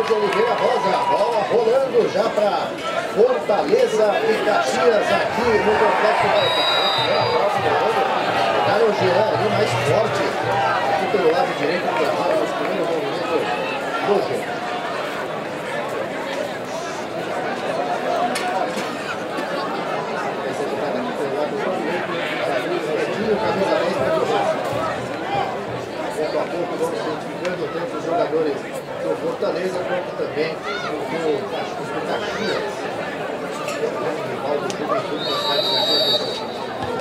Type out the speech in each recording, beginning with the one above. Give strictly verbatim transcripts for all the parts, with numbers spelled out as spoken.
de Oliveira Rosa. Bola rolando já para Fortaleza e Caxias aqui no Complexo Baitá. Pegaram o Jean ali mais forte. Aqui pelo lado direito do gramado, nos primeiros movimentos do jogo. Camisa dez para o pouco a pouco vamos identificando tanto os jogadores do Fortaleza quanto também do Caxias. O rival do Juventude da cidade de Caxias do Sul.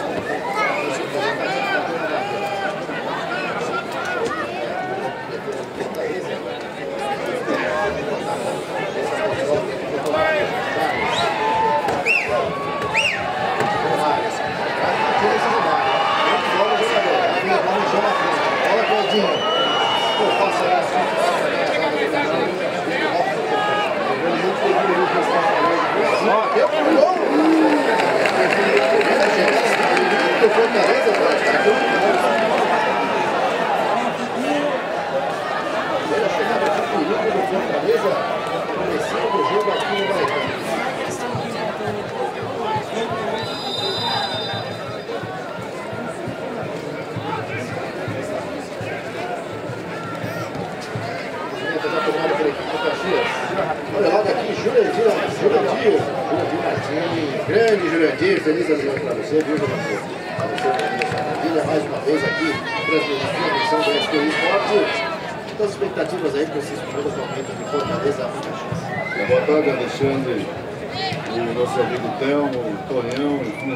Olha logo aqui, Jurandir, Jurandir, Jurandir Martins, grande Jurandir, feliz ano novo para você, viu, Jurandir? Para você, para sua família, mais uma vez aqui, transmitindo a missão do S T I Esporte. Quantas expectativas aí para esses primeiros momentos de Fortaleza a Caxias? Boa tarde, Alexandre, o nosso amigo Telmo, o Tonhão,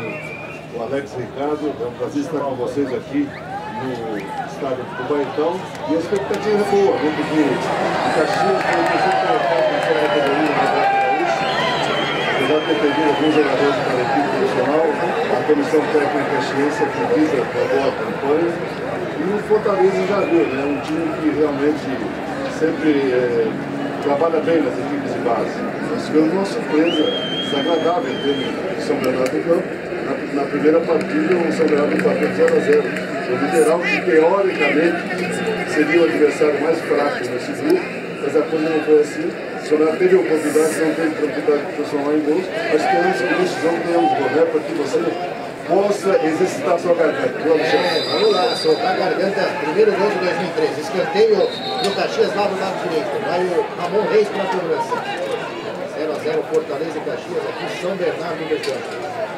o Alex Ricardo. É um prazer estar com vocês aqui no estádio do Baitão. E a expectativa é boa, né? Porque o Caxias foi o terceiro colocado na sua categoria na Copa Gaúcha. Apesar de ter perdido alguns jogadores para a equipe profissional, a comissão técnica caxiense acredita com a boa campanha. E o Fortaleza já viu, né? Um time que realmente sempre é, trabalha bem nas equipes de base. Nós tivemos uma surpresa desagradável em termos de São Bernardo do Campo. Na, na primeira partida, o São Bernardo empatou zero a zero. O Literal, que teoricamente seria o adversário mais fraco nesse grupo, mas a coisa não foi assim. O São Bernardo teve oportunidade, não teve oportunidade de transformar em gols, mas esperamos que nesse jogo tenhamos gol, né? Para que você possa exercitar a sua garganta. É, vamos lá, soltar a garganta. Primeiro gol de dois mil e treze. Escanteio do Caxias lá do lado direito. Vai o Ramon Reis para a cobrança. zero a zero Fortaleza e Caxias aqui, São Bernardo do Campo.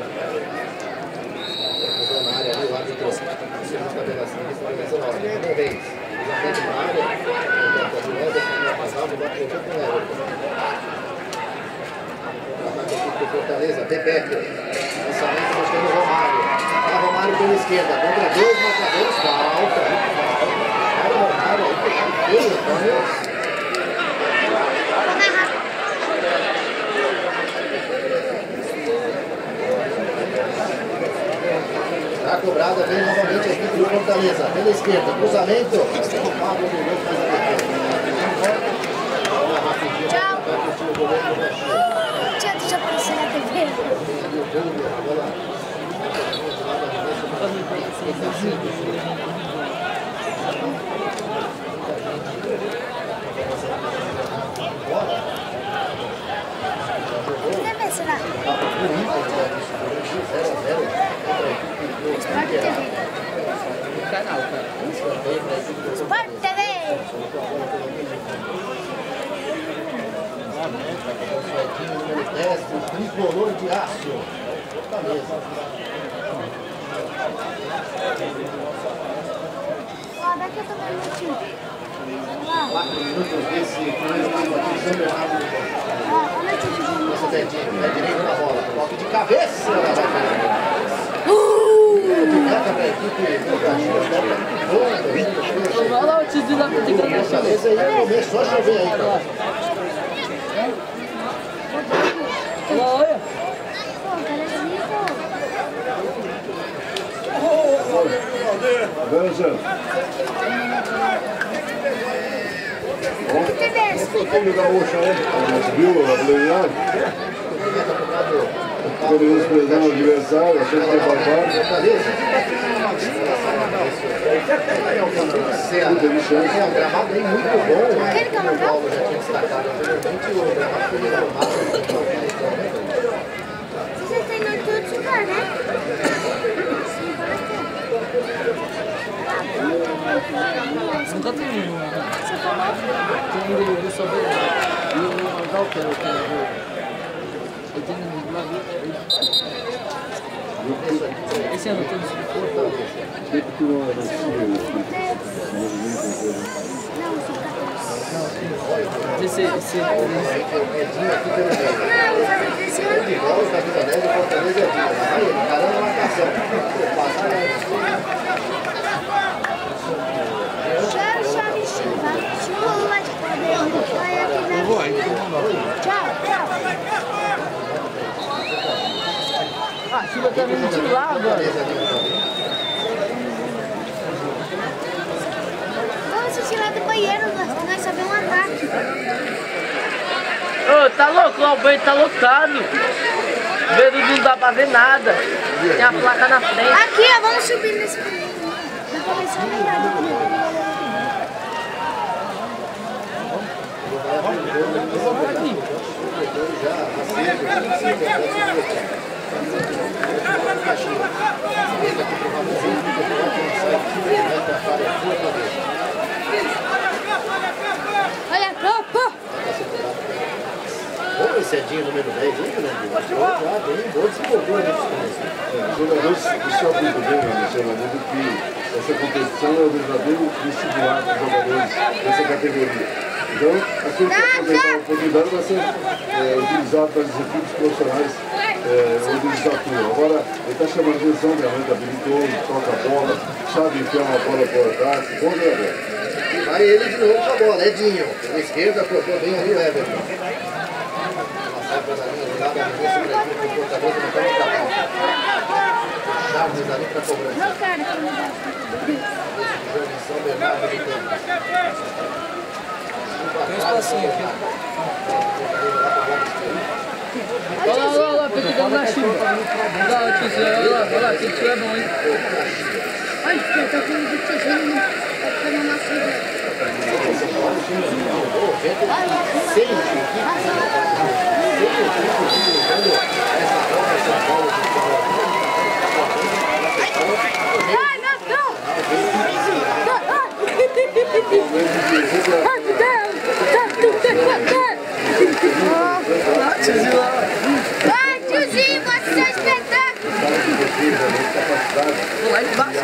Na área ali, o árbitro. Segundo tabelação, tabelação na hora. Ramon Reis. Cruzamento na área. Tenta de Everton, vai passar, vai bater com o Everton. Contra-ataque aqui para o Fortaleza, Bebecker. Lançamento buscando o Romário. Tá Romário pela esquerda. Contra dois marcadores. Falta. Olha o Romário aí. Que feio, Antônio. A cobrada vem novamente a equipe do Fortaleza. Pela esquerda. Cruzamento. Pablo Miguel faz a defesa. Olha rapidinho. Vai curtir o goleiro do Caxias. Tchau, deixa eu aparecer na T V. Você vê, será? Sport T V. Canal, cara. Sport T V. Número dez, o tricolor de aço. Fortaleza. Ó, daqui eu tô vendo o time. quatro minutos desse primeiro tempo aqui, São Bernardo do Campo. Ó, olha o time de novo. Nossa, Betinho, pé direito na bola. Toque de cabeça. Obrigada para a equipe do Caxias. Olha lá o tio da Fortaleza. Fortaleza aí começou a chover aí, cara. Olha, olha. Veja. O time da Gaúcha aí, viu a Bleniar? Queremos prezar o adversário, achando que é barbado. É um gramado bem muito bom. Aquele que é uma O Paulo já tinha destacado anteriormente, o gramado foi renomado. Você tem no todo lugar, né? Nunca tem nenhum. Você falou? Tem ele só vê. E o Magal que é o que eu tenho no lado. Esse ano tem esse portal. Sempre que não anuncia esse movimento. Não, são quatorze. Esse, esse, Edinho aqui pelo meio. Não, vai fazer esse ano. De bola, camisa dez, o Fortaleza é Edinho. Vai ele, caramba, marcação. Passar Tchau, chave, chuva. Chuva de poder. Vai aqui, eu vou aí, então não dá. tchau, tchau. Ah, a chuva tá vindo de lá agora. Vamos se tirar do banheiro, nós, nós só vemos um ataque. Ô, tá louco? Lá o banheiro tá lotado. Vendo não dá pra ver nada. Tem a placa na frente. Aqui, ó, vamos subir nesse banheiro. Vai começar a melhor. Olha a copa! Bom esse Edinho número dez, hein, Fernando? Já bem, boa desenvoltura nesse começo. Os jogadores, isso é o muito bem, Luciano, que essa competição é o verdadeiro vestibular dos jogadores dessa categoria. Então, aquilo que aproveitar a oportunidade vai ser é, utilizado pelas equipes profissionais é, onde eles atuam. Agora, ele está chamando a atenção, realmente habilitou, toca a bola, sabe enfiar uma bola para o ataque, bom jogador. E vai ele de novo com a bola, Edinho. Pela esquerda, cortou bem ali o Everton. Sai para a linha de lado, arremessa para a equipe do Fortaleza, não está no trabalho. Chaves ali para a cobrança. Não quero que me dá. Jogo em São Bernardo do Campo. Tem um espacinho aqui. Olha lá, olha lá, pegando na chuva. Olha lá, tiozinho, olha lá, olha lá, aquele tio é bom, hein? Olha, eu tô com o tiozinho, tá ficando na frente. Sem equipe, Ai, meu Deus! Vai, tiozinho, mostra seu espetáculo! Vou lá embaixo.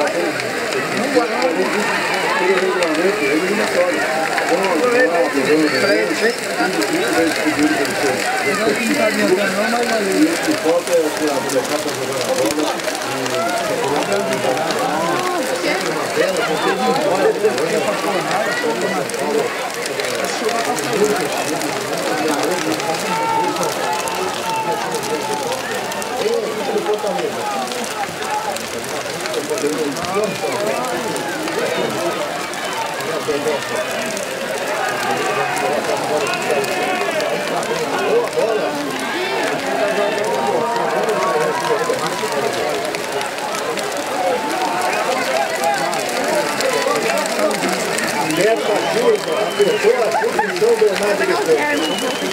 Nessa curva, apertou a curva em São Bernardo do Campo.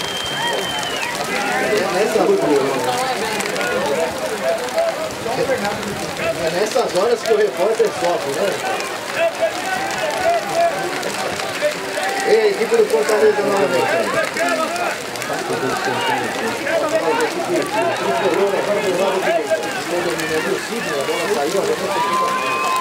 Nessa curva. É nessas horas que o repórter sofre, né? E a equipe do Fortaleza novamente. Estão dominando o Sidney, a bola saiu, a bola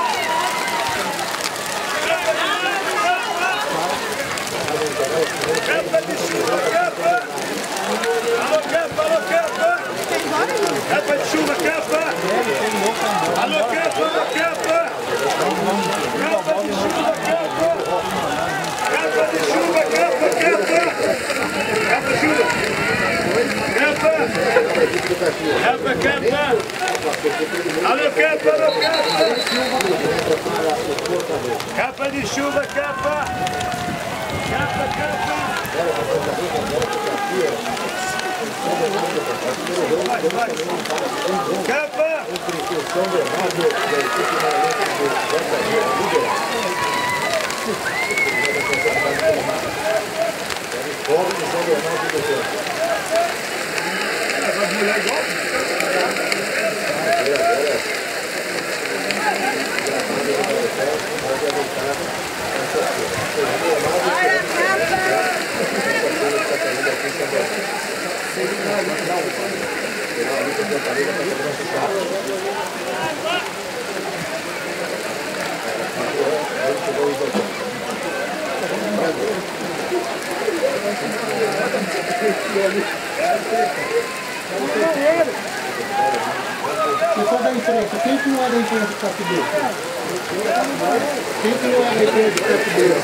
Alô, Capa, alô, Capa! Capa de chuva, Capa! Alô, Capa, alô, Capa! Capa de chuva, Capa! Capa de chuva, Capa, Capa! Capa de chuva! Capa! Capa, Capa! Alô, Capa, alô, Capa! Capa de chuva, Capa! Capa, Capa! Capa! São Bernardo da equipe Pobre de São Bernardo do Campo. Vai mulher igual? Olha a capa! Se for da imprensa, quem que não é da imprensa que está aqui dentro? Quem que não é da imprensa que está aqui dentro?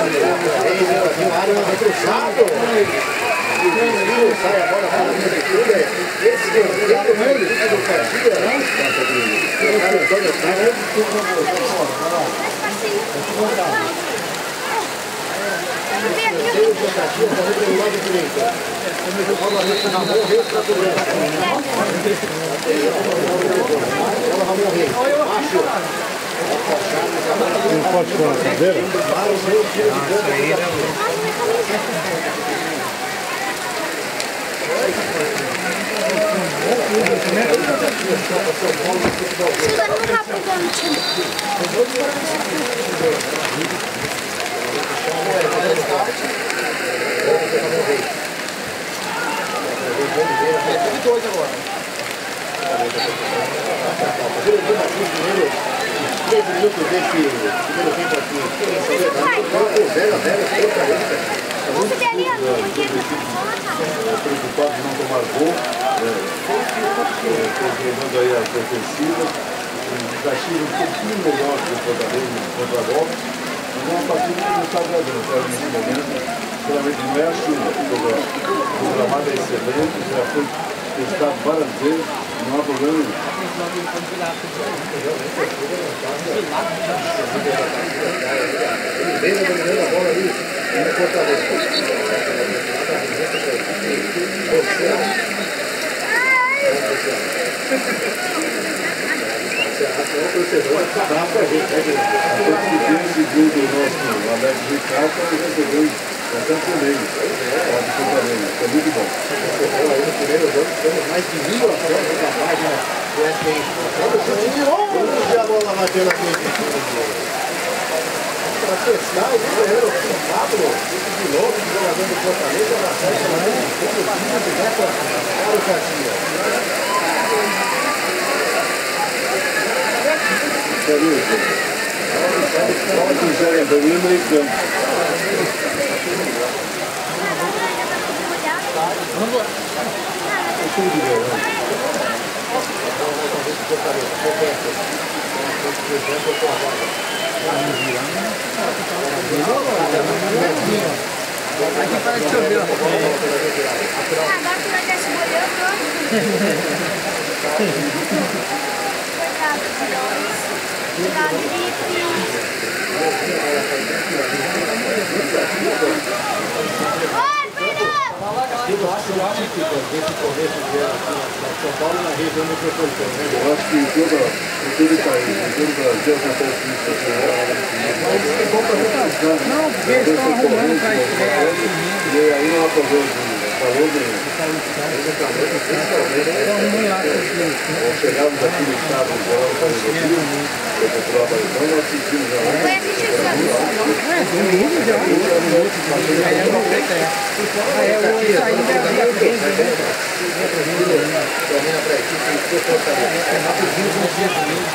Sai a bola para a prefeitura. Esse que é do Caxias, né? O cara Antônio Sá, Vem aqui, o do Caxias, está do lado direito. Novamente na mão, rei para cobrança. Ela vai morrer. Macho. Não pode pôr na cadeira? Para o seu tiro de campo. Chega no rabo do time. três minutos desse primeiro tempo aqui. Zero a zero, Vamos subir ali, ó, porque Preocupado em não tomar gol, controlando aí as defensivas. O Caxias um pouquinho melhor que o Fortaleza contra a golpe. Mas é uma partida que não está agradando nesse momento. Realmente não é a chuva. O gramado é excelente, já foi testado várias vezes, não há problema nenhum. Ele vem dominando a bola ali no Fortaleza. Segundo o nosso Alex Ricardo, ele recebeu bastante e-mail. É muito bom. No primeiro jogo, temos mais de mil ações na página do S B I. Olha o chute de longe, a bola bateu na frente. Para testar o goleiro Pablo, esse de longe, jogador do Fortaleza, na série para o Caxias. Pode jogar domínio e campo. Aqui parece chover. agora tu vai ter esse goleiro, coitado de nós. Coitado de Oi, Fernando! Eu acho, eu acho que desse começo de São Paulo na região metropolitana. Eu acho que em todo, em todo o país, em todo o Brasil, acontece isso. Mas tem como fazer isso. Não, porque eles estão arrumando para isso. E aí não aproveitam calor nenhum. Chegamos aqui no estado de geral do Brasil, eu vou para então nós assistimos a Foi assistir o jogo. É, domingo já. Aí é uma feita, é. Aí é o isso aí deve ser Termina para a equipe do Fortaleza. É rapidinho com os dias de mês.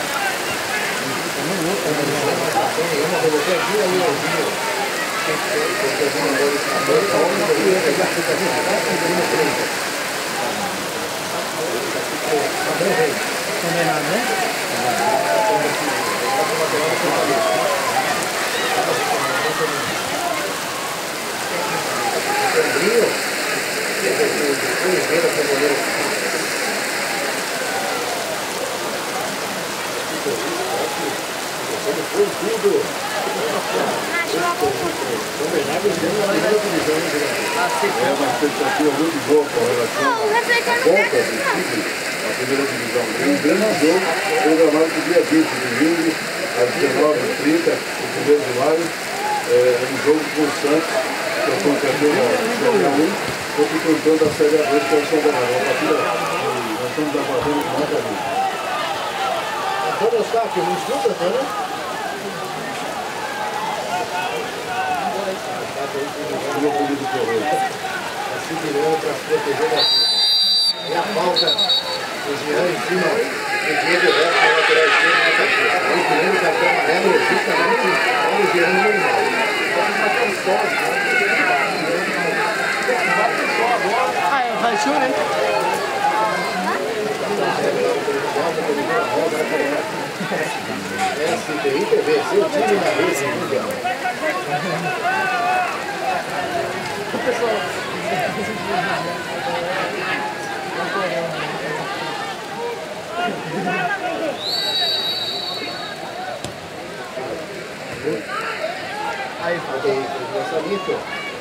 Uma coloquei aqui, aí eu combinado, né? Foi tudo. Bernardo entrando na primeira divisão, hein, Jurandir? É uma expectativa muito boa com relação Não, o refletor à não volta pega do não. time à primeira divisão. Tem um grande jogo programado para o dia vinte de domingo, às dezenove e trinta, no primeiro de maio. É um jogo com o Santos, que é o campeão da Série um, contra o campeão da Série dois, que é o São Bernardo. Uma partida que nós estamos aguardando com muita gente. Antônio Eustáquio, não escuta, Antônio? Uma corrida do Correio. Está se virando para proteger da chuva. E a falta do Jean em cima do Diego Rocha, na lateral esquerda da cabeça. Aí o primeiro cartão amarelo, justamente para o Jean no animal. Ah, é, vai chover. S T I T V, seu time na rede mundial. Aí, falei, lançamento.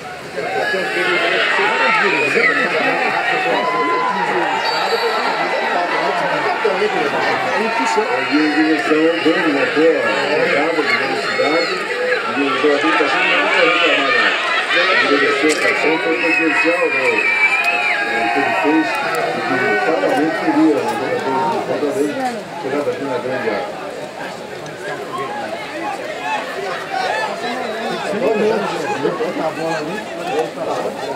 E em direção ao dono, uma boa jogada de velocidade, e o jogador está sendo muito reclamado. A direção foi potencial, né? O que ele fez, e que fatalmente queria o jogador de conta dele chegar aqui na grande área. Bota a bola ali.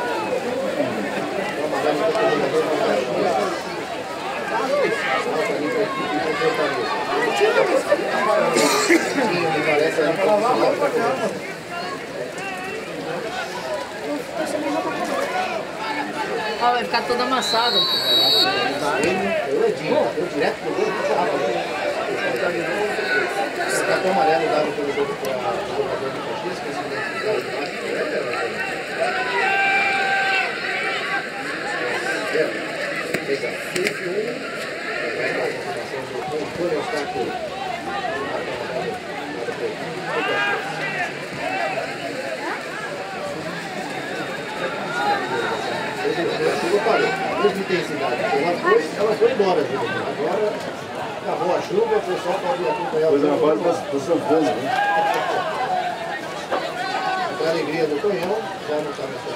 Ah, vai ficar todo amassado. Eu Edinho, eu direto pro gol. Esse cartão amarelo dado pelo jogo para o jogador do Caxias, que é esse Antônio Eustáquio. Chuva parou, mesma intensidade. Ela foi, ela foi embora, Júlio. Agora acabou a chuva, o pessoal pode acompanhar o Pois é, na jogo. base do São Paulo, né? Para a alegria do Tonhão, já não está mais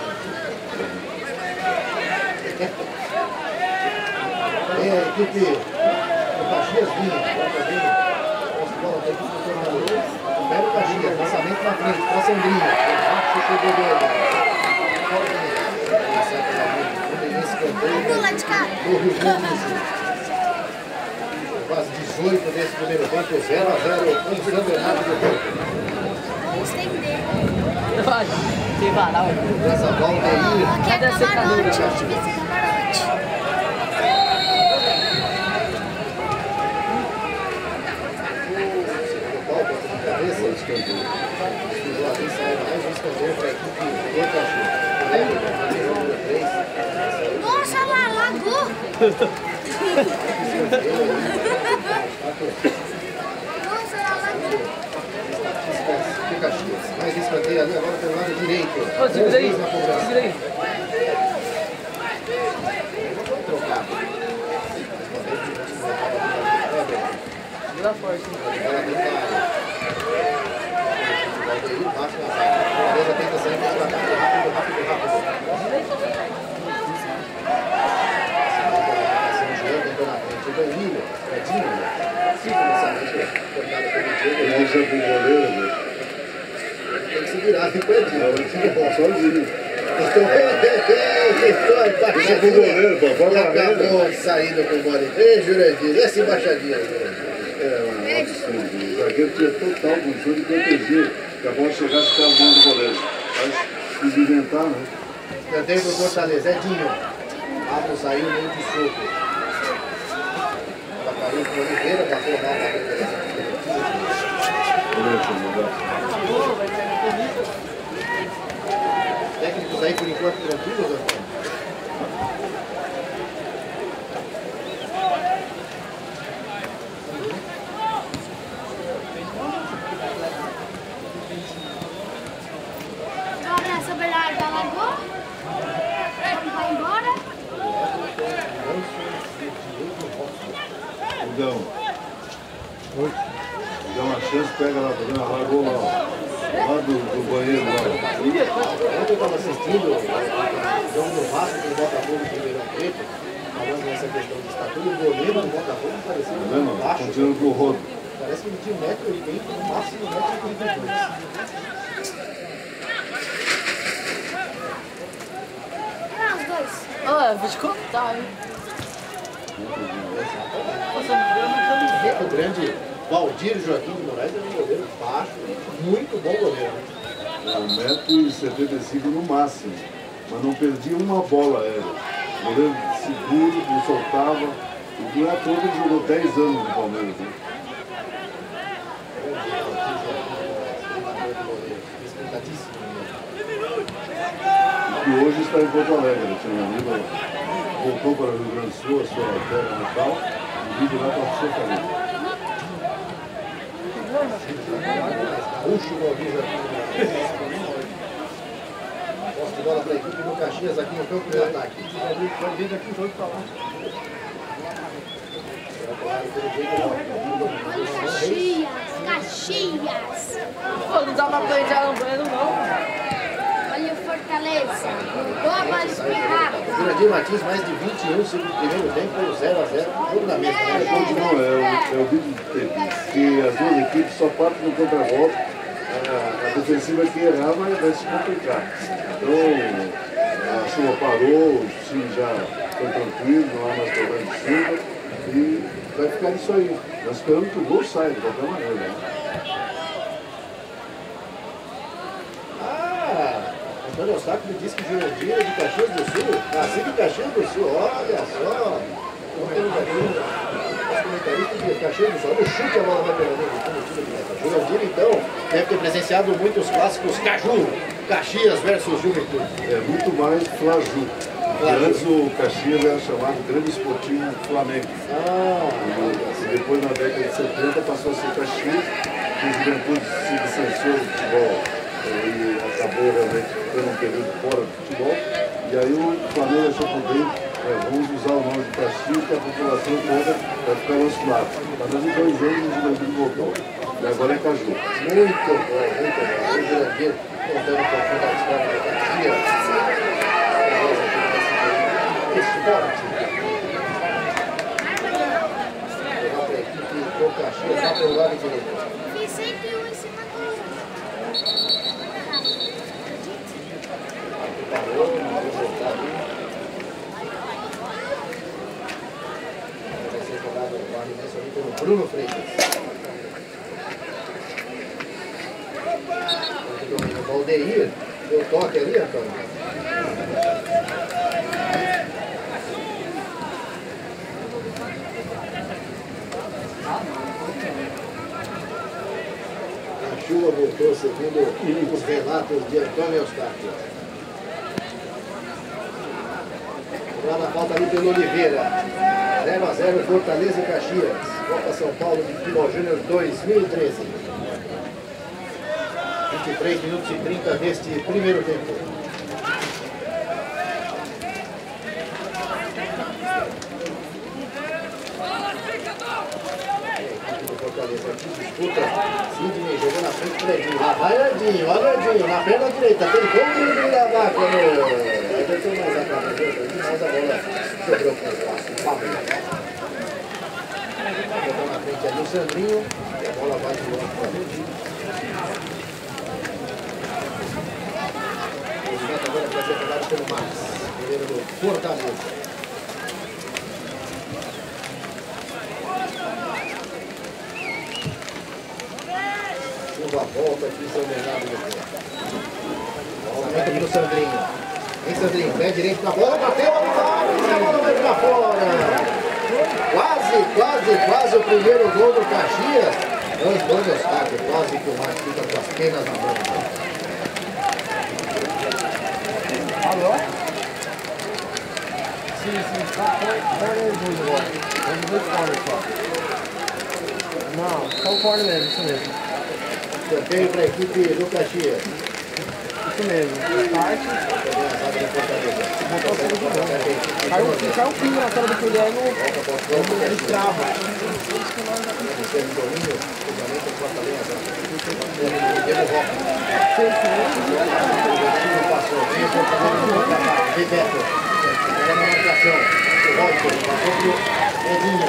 Vem a equipe do Caxias vinha, volta bem. Nossa bola tem que funcionar ali. Pega o Caxias, lançamento na frente, para a Sandrinha. Baixo o Pedro. Do lado de cá. Do Rio Grande do Sul. Quase dezoito desse primeiro tempo, zero a zero com o São Bernardo do Campo. Vamos estender. Vai, tem varal. Essa bola aí. Aqui é Cadê a secadora? camarote, eu devia ser camarote. Cabeça, escanteio. Escusou ali, saiu mais um escanteio para a equipe do Caxias. Nossa, lá, lagou. Nossa, lá, lagou. Do Caxias. Mais escanteio ali, agora pelo lado direito. Ô, segura aí, Na cobrança. segura aí. Trocado. Segura forte. Ela tenta. Valdeir baixa na zaga. A Fortaleza tenta sair para o ataque rápido, rápido, rápido. O Danilo, Edinho, fica nessa mente cortada pelo Diego. Ele deixa pro goleiro, né? Tem que se virar aqui com o Edinho. Sozinho. Deixa pro goleiro, pô. Pode acabou de saída com o bola. Ei, Jurandir, essa embaixadinha aí, Jurandir. É, um absurdo. O zagueiro tinha total condição de proteger. Que a bola chegasse e ficava no mão do goleiro. Mas quis inventar, né? Canteio pro Fortaleza, Edinho. Abro saiu meio de soco. Caiu com o Oliveira, bateu mal na recuperação. Técnicos aí por enquanto tranquilos, Antônio? dá uma chance, pega lá, tá vendo? Largou lá, lá do, do banheiro lá. Ontem eu estava assistindo o jogo do Vasco com o Botafogo de Ribeirão Preto, falando nessa questão de estatura, o goleiro do Botafogo parecia Tá muito vendo? baixo. Continuando com o rodo. Parece que ele tinha um metro e oitenta, no máximo um metro e oitenta e dois. Ah, os dois. Ah, vou te contar, hein? O grande Valdir Joaquim de Moraes era um goleiro baixo, muito bom goleiro. um metro e setenta e cinco no máximo, mas não perdia uma bola aérea. O goleiro seguro, não soltava. E não é todo, ele jogou dez anos no Palmeiras. Né? E hoje está em Porto Alegre, tinha um amigo, voltou para o Rio Grande do Sul, a sua terra natal, e vive lá para a sua família. Gaúcho, Valdir Joaquim. Posse de bola para a equipe do Caxias aqui no campo de ataque. Vai vir daqui dois para lá. Caxias, Caxias. Pô, não dá pra plantar no banheiro, não. Olha o Fortaleza. Mudou a bola espirrada. Jurandir Martins, mais de vinte e um segundos primeiro tempo, zero a zero, jogo na mesa. É, continua, é, o- é o vídeo que as duas equipes só partem no contra-golpe. A, a defensiva que errar vai, vai se complicar. Então, a chuva parou, o time já foi tranquilo, não há mais problema de chuva. E vai ficar isso aí. Nós esperamos que o gol saia de qualquer maneira. Né? Ah, Antônio Eustáquio me disse que Jurandir é de Caxias do Sul. Nascido em Caxias do Sul, olha só. Então temos aqui os comentaristas de Caxias do Sul. Olha o chute, a bola vai pela dentro. Jurandir, então, deve ter presenciado muitos clássicos Caju, Caxias versus Juventude. É muito mais Flaju. Antes o Caxias era chamado Grande Esportivo Flamengo. Ah, E depois, na década de setenta, passou a ser Caxias, que o Juventude se distanciou do futebol e acabou realmente ficando um período fora do futebol. E aí o Flamengo achou por bem, é, vamos usar o nome de Caxias, que a população toda vai ficar ao nosso lado. Mas em dois anos o Juventude voltou. E agora é Caju. muito bom, muito bom. O Jurandir contando um pouquinho da história do Caxias. Esporte. Legal para a equipe do Caxias, lá pelo lado direito. Fiz cento e um em cima do outro. Parou, não vai voltar ali. Vai ser jogado o arremesso ali pelo Bruno Freitas. O domínio Valdeir, deu toque ali, Antônio. A chuva voltou seguindo os relatos de Antônio Eustáquio. Lá na falta ali pelo Oliveira. zero a zero Fortaleza e Caxias. Copa São Paulo de Futebol Júnior dois mil e treze. vinte e três minutos e trinta deste primeiro tempo. Fortaleza aqui disputa. Sidney jogou na frente para Edinho. Lá vai Edinho, olha Edinho, na perna direita. Tem como ele da máquina. Aí tentou mais a cara dele, mas a bola sobrou com o espaço. Pablo. Jogou na frente ali o Sandrinho. E a bola vai de longe para o Edinho. O Gigante agora vai ser jogado pelo Max. Primeiro do Fortaleza. A volta aqui, São Bernardo depois. Lançamento aqui no Sandrinho. Vem Sandrinho, pé direito na bola, bateu, a bola vai pra fora. Quase, quase, quase o primeiro gol do Caxias. Antônio Eustáquio, quase que o Marcos fica com as penas na mão. Alô? Sim, sim, só corner e dois agora. Vamos dois corner só. Não, só o corner mesmo, isso mesmo. Canteio para a equipe do Caxias. Isso mesmo. Parte. Botou tudo de novo. Caiu, caiu um pingo na cara do Guilherme. Ele trava. Passou. Bebeto. Era na marcação. O Roger. Passou pro Edinho.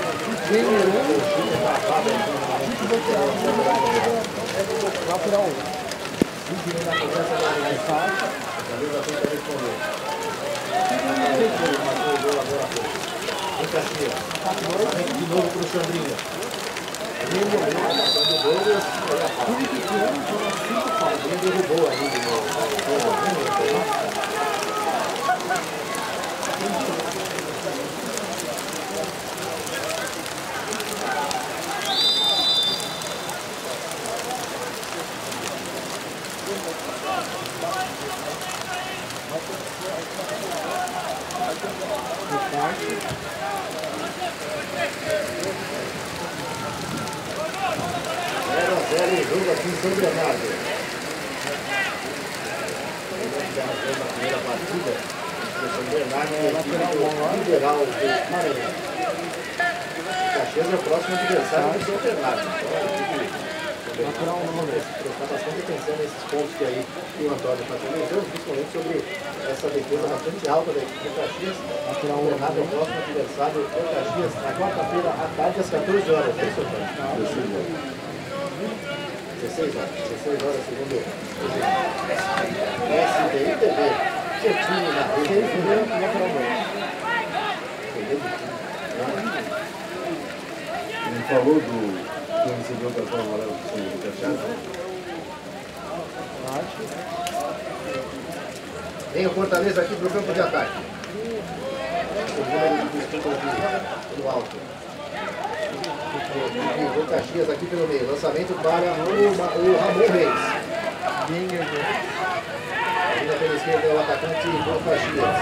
De novo pro Sandrinho. Ele derrubou ali de novo. zero a zero o jogo aqui em São Bernardo. Na primeira partida, o São Bernardo é a equipe do Liberal do Maranhão. Caxias é o próximo adversário do São Bernardo. Então, prestar bastante atenção nesses pontos que aí o Antônio está comentando, principalmente sobre essa defesa bastante alta da equipe do Caxias. O São Bernardo é o próximo adversário do Caxias na quarta-feira à tarde às quatorze horas. É isso, Antônio? dezesseis horas, dezesseis horas, segundo o S D I T V, seu time na rede. Ele falou do que recebeu o cartão amarelo do Caxias. Vem o Fortaleza aqui para o campo de ataque. O número de disputa no alto. O Caxias aqui pelo meio. Lançamento para o, o Ramon Reis. Ainda pela esquerda é o atacante do Caxias.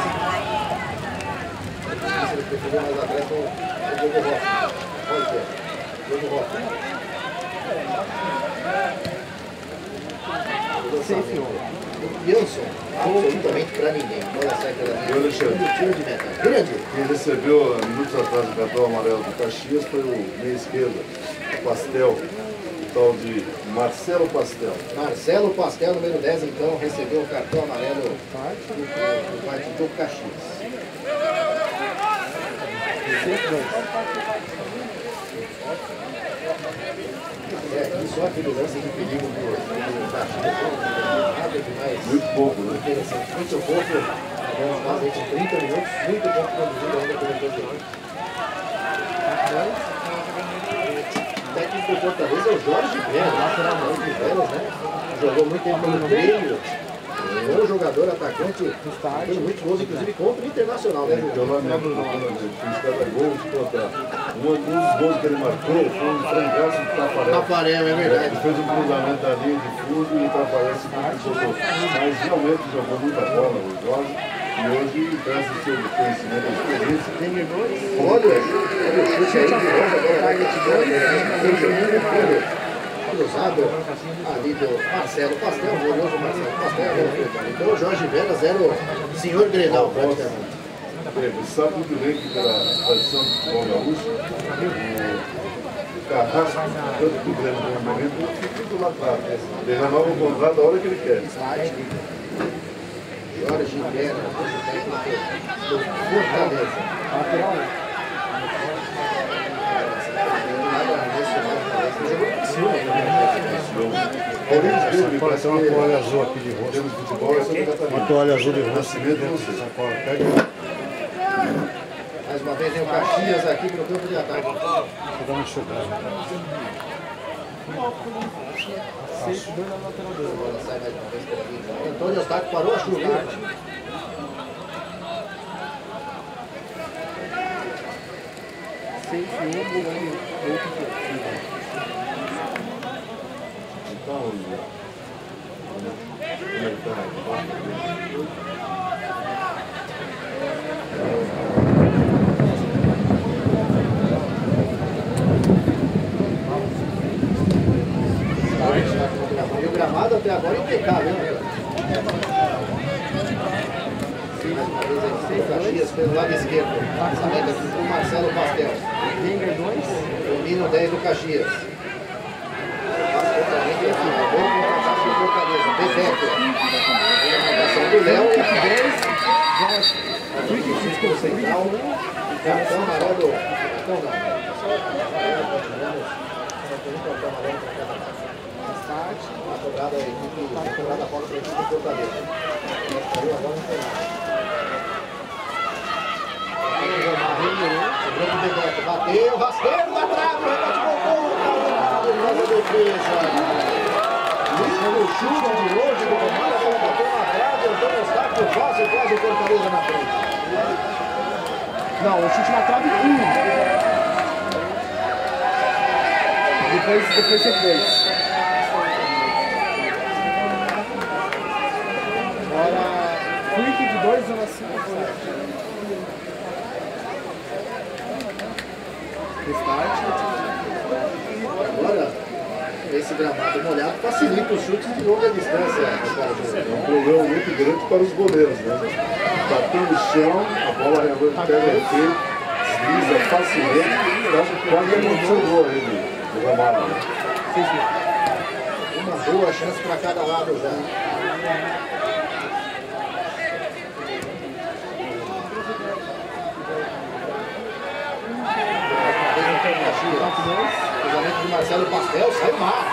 Se ele preferiu mais atrás com o Diogo Rocha. Pode ter. Diogo Rocha. O Jansson, absolutamente para ninguém. Olha só aquela linha. Tiro de meta. Grande. Quem recebeu minutos atrás o cartão amarelo do Caxias foi o meia esquerda, o Pastel, o tal de Marcelo Pastel. Marcelo Pastel, número dez, então, recebeu o cartão amarelo do parte do Caxias. É, aqui só aquele lance de perigo do Caxias. Nada demais. Muito pouco, né? Interessante, muito pouco. Agora quase trinta minutos, muito pouco produzido ainda pelo jogo. O técnico do Fortaleza é o Jorge Veras. Jorge Veras, né? Jogou muito tempo no meio. Bom jogador, atacante. Tem muitos gols, inclusive contra o Internacional, né? Eu lamento, fiz cada gol de contra. Um dos gols que ele marcou foi um frangaço de Tafarel. Tafarel, é verdade. Ele fez um cruzamento da linha de fundo e o Tafarel se jogou. Mas realmente jogou muita bola o Jorge. E hoje, graças ao seu conhecimento e experiência, tem dois. Olha, olha o chute aí de novo, agora vai que te cruzado ali do Marcelo Pastel, o glorioso Marcelo Pastel. Então o Jorge Veras era o senhor Grenal, praticamente. Ele sabe muito bem que pela tradição do futebol gaúcho, o Carrasco, tanto que o Grêmio no momento, fica tudo lá atrás. Ele renova o contrato a hora que ele quer. Jorge Veras, técnico do Fortaleza. Pode ser uma toalha azul aqui de rosto. Temos futebol, é Uma toalha azul de rosto. Nascimento de vocês. Mais uma vez vem o Caxias aqui para o campo de ataque. Vou dar uma enxugada. Antônio Eustáquio parou a chuva. Então, E o gramado até agora é impecável, né? Mais uma vez aqui, o Caxias pelo lado esquerdo. Lançamento aqui para o Marcelo Pastel. Domina o dez do Caxias. Passa totalmente errado. Bom contra-ataque do Fortaleza. do Léo. Desculpa, Central. Cartão amarelo. Cartão não. A cobrada aí, a cobrada a bola para a equipe do Fortaleza. Agora não tem nada. Sobrou pro Bebeto, bateu, rasteiro na trave, o rebote voltou, na defesa. Isso no chute de longe do Romário, a bola bateu na trave, então Eustáquio quase, quase o Fortaleza na frente. Não, o chute na trave um. Depois, depois você fez. Agora, quick de dois, zona cinco. Restart. Agora, esse gramado molhado facilita os chutes de longa distância. É um problema muito grande para os goleiros, né? Bateu no chão, a bola realmente pega aqui, desliza facilmente, então quase aconteceu o gol aí do Romário. Né? Uma boa chance para cada lado já. Cruzamento de Marcelo Pastel, sai mal.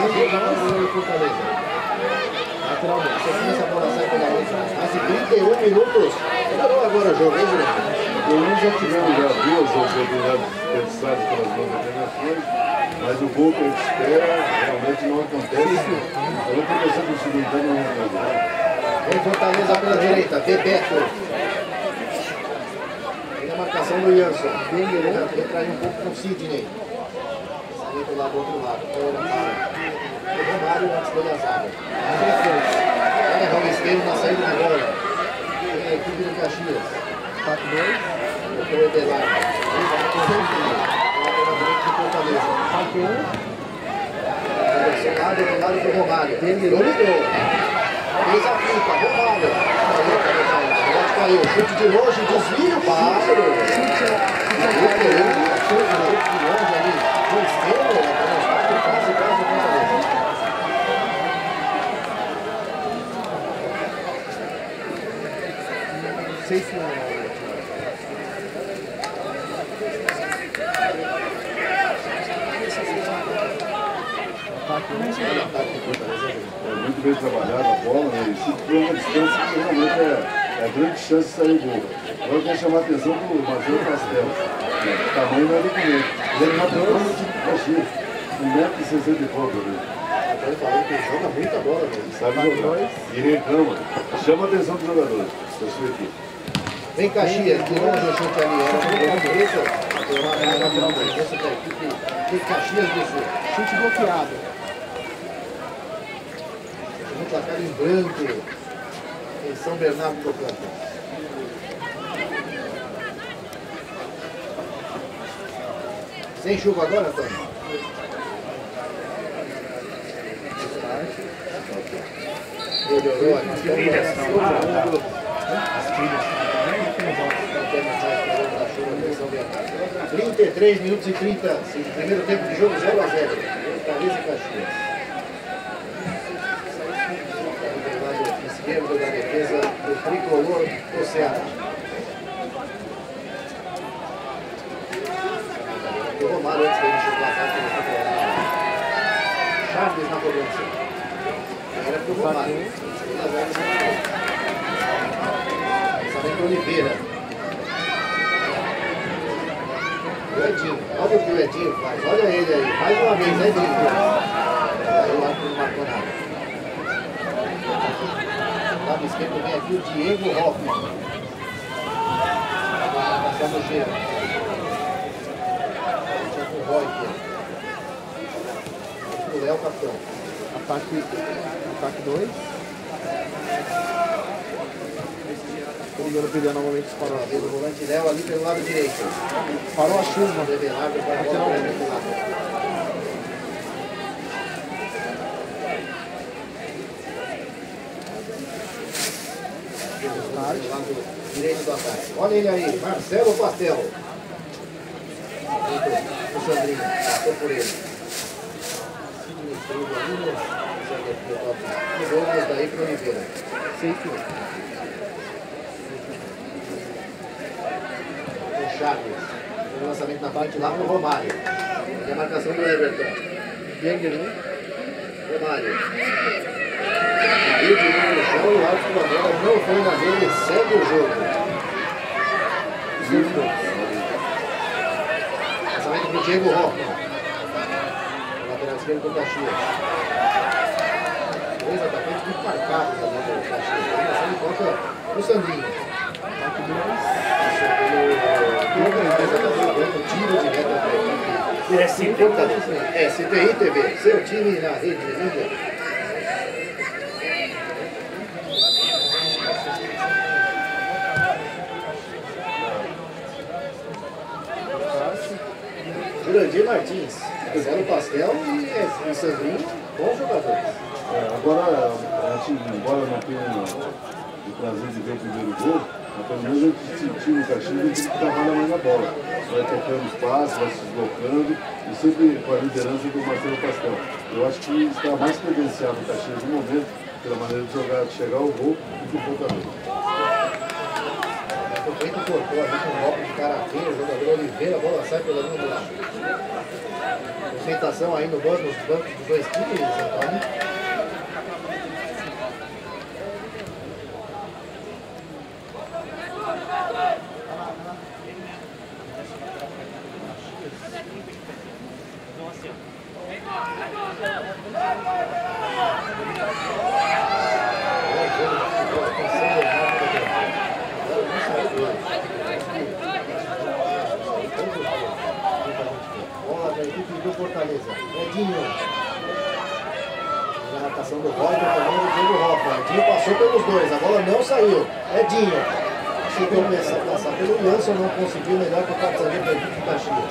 Naturalmente. Essa bola sai pela outra. Quase trinta e um minutos. Parou agora o jogo, hein, Juliano? Pelo menos já tivemos já duas oportunidades desperdiçadas pelas duas alternativas, mas o gol que a gente espera realmente não acontece. Eu estou pensando no segundo tempo não vai. Vem Fortaleza pela direita, Bebeto. Tem a marcação do Jansson. Entra aí um pouco com o Sidney. Sai lá do outro lado. O Romário antes da zaga. Olha o esquerdo na saída de bola. Tem a equipe do Caxias. quatro dois. Botou o Edelar. Fortaleza. quatro um. Lado do lado do Romário. Dominou. Fez a fita, Romário. Caiu, chute de longe, desvio, pássaro. Chute de longe ali, no esquerdo, quase, quase, Fortaleza. seis não. É muito bem trabalhada a bola, né? E se for uma distância que realmente é, é a grande chance de sair o gol. Agora eu quero chamar a atenção para o Marcelo Pastel. Né? O tamanho não é documento. Ele é capitão do time de Caxias. um metro e sessenta e pouco. Né? Eu falei que ele joga muita bola, velho. Sabe jogar. E reclama. Chama a atenção dos jogadores da sua equipe. Vem Caxias, de longe o chute ali. Era muito bom por isso. Foi uma grande lateral da defesa da equipe de Caxias do Sul. Chute bloqueado. Um placar em branco em São Bernardo do Campo. Sem chuva agora, Antônio? Melhorou aqui. trinta e três minutos e trinta. Primeiro tempo de jogo zero a zero. Fortaleza e Caxias. Esquerdo da defesa do tricolor do Ceará. O Romário antes da gente chutar a Charles na cobrança. Era pro Romário. Lançamento Oliveira. O Edinho. Olha o que o Edinho faz. Olha ele aí. Mais uma vez, Edinho. Aí o árbitro não marcou nada. Lado esquerdo vem aqui o Diego Hoffman. Marcação do Gero. Tinha com o Roy aqui. O Léo capitão. Ataque, ataque dois. O Igor pediu novamente os farol. O volante Léo ali pelo lado direito. Parou a chuva. O Bebelardo vai a bola para ele lado. Lado direito do ataque. Olha ele aí, Marcelo Pastel. O Sandrinho, passou por ele. administrando ali no Douglas daí para Oliveira. Sim, senhor. O Chaves. O lançamento na parte lá para o Romário. E a marcação do Everton. Jäger, né? Romário. E de novo no chão, o árbitro da bola não foi na dele, segue o jogo. Lançamento para o Diego Roca. Lateral esquerdo do Caxias. Dois atacantes muito marcados ali do Caxias. Ele passando em conta o Sandrinho. Passou pelo tiro de reta para a equipe. É sim, Fortaleza. É C T I T V, seu time na rede de mídia. Jurandir Martins, Marcelo Pastel e Sandrinho, bons jogadores. É, agora, a gente, embora não tenha o prazer de ver o primeiro gol, mas pelo menos a gente sentiu no Caxias, a gente trabalha mais na bola. Vai tocando os passos, vai se deslocando, e sempre com a liderança do Marcelo Pastel. Eu acho que está mais credenciado o Caxias no momento, pela maneira de jogar, de chegar ao gol, do que o Fortaleza. O Bento cortou ali com um golpe de karatê, o jogador Oliveira, a bola sai pela linha do lado. Movimentação aí no banco, nos bancos dos dois times, Antônio. Bola para a equipe do Fortaleza. Edinho. A marcação do Roger também do Diego Roca. Edinho passou pelos dois, a bola não saiu. Edinho. Chegou a começar a passar pelo Lanço, não conseguiu, melhor que o Catzanino da equipe do Caxias.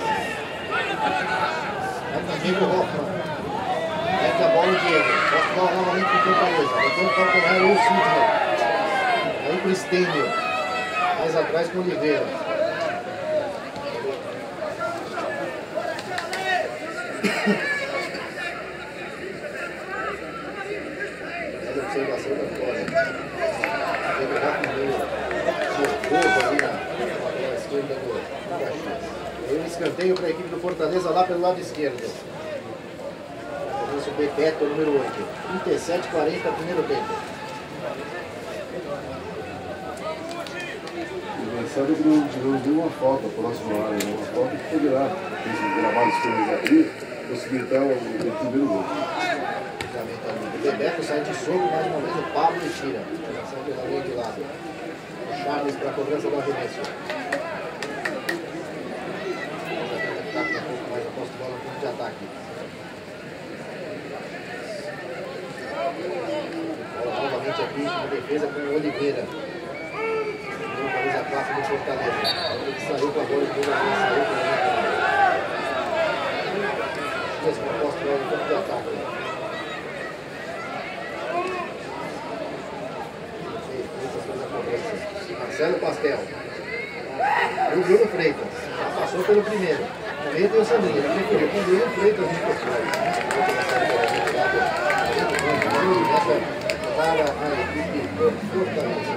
Diego Roca. Mete a bola o Diego. Bota a bola novamente para o Fortaleza. Vai ter um campeonato o Sidney. Aí para o Stênio. Mais atrás com o Oliveira. Essa observação da fora. Diego Roca no meio. Sorposo ali na esquerda do Caxias. Aí um escanteio para a equipe do Fortaleza lá pelo lado esquerdo. O Bebeto, número oito. trinta e sete a quarenta, primeiro tempo. Engraçado que não tivemos nenhuma falta próxima à área, uma falta que poderá, esses gravados que eles aqui, possibilitar o, o primeiro gol. O Bebeto sai de soco, mais uma vez o Pablo e tira. Sai pela linha de lado. O Charles para a cobrança do arremesso. Está com um pouco mais a posse de bola no ponto de ataque. Bola novamente aqui na defesa com o Oliveira. Camisa quatro do Fortaleza. Ele saiu com a bola de bola, saiu com a bola. Esse proposta para o campo de ataque. Marcelo Pastel. E o Bruno Freitas. Já passou pelo primeiro. No meio tem o Sandrinho. Ele preferiu com o Bruno Freitas no pessoal. Para a equipe do Fortaleza.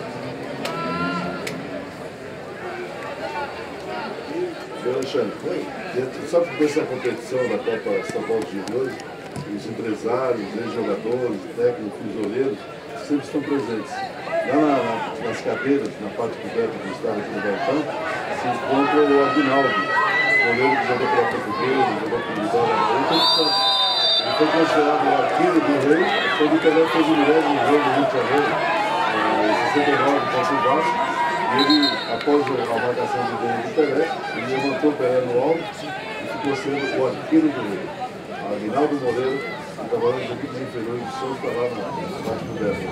Alexandre, Oi. sabe que dessa competição da Copa São Paulo de hoje, os empresários, ex-jogadores, técnicos, fusoleiros, sempre estão presentes. Lá na, nas cadeiras, na parte coberta do estado aqui no Balcão, se encontra o Aguinaldo, goleiro que jogou pela Portuguesa, jogou pelo Vitória. Ele foi considerado o arqueiro do rei, foi do Pelé fez o melhor do jogo do Rio de Janeiro, em sessenta e nove, contra o Vasco. Ele, após a marcação de gol do Pelé, ele levantou o Pelé no alto e ficou sendo o arqueiro do rei. Aguinaldo Moreira, que trabalhou nas equipes inferiores de Souza, está lá na parte do Belo.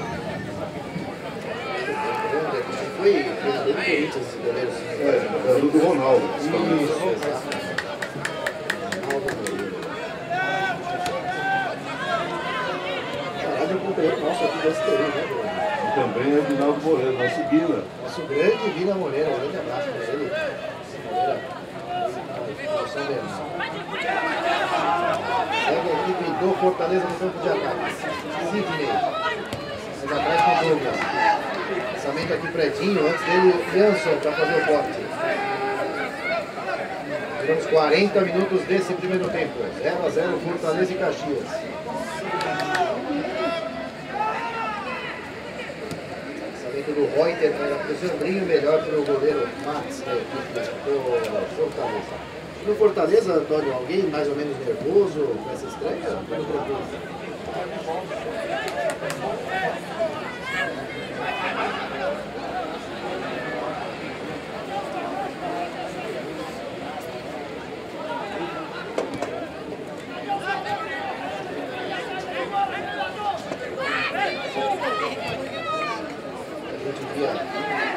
Foi treinador do Corinthians, esse goleiro. É, treinador do Ronaldo. Isso, exato. Ronaldo Moreira. Caralho, é um companheiro nosso aqui do S T I, né, Bruno? Também é Aguinaldo Moreira, nosso Guina. Nosso grande Vina Moreira, um grande abraço para ele. Moreira, Segue a equipe do Fortaleza no campo de ataque. Sidney. Mais atrás com o Douglas. Lançamento aqui para Edinho. Antes dele, Jansson para fazer o corte. Tivemos quarenta minutos desse primeiro tempo. zero a zero Fortaleza e Caxias. Lançamento do Reuter para o Sandrinho, melhor para o goleiro Max da equipe do Fortaleza. No Fortaleza, Antônio, alguém mais ou menos nervoso com essa estreia? Tudo tranquilo? A gente via...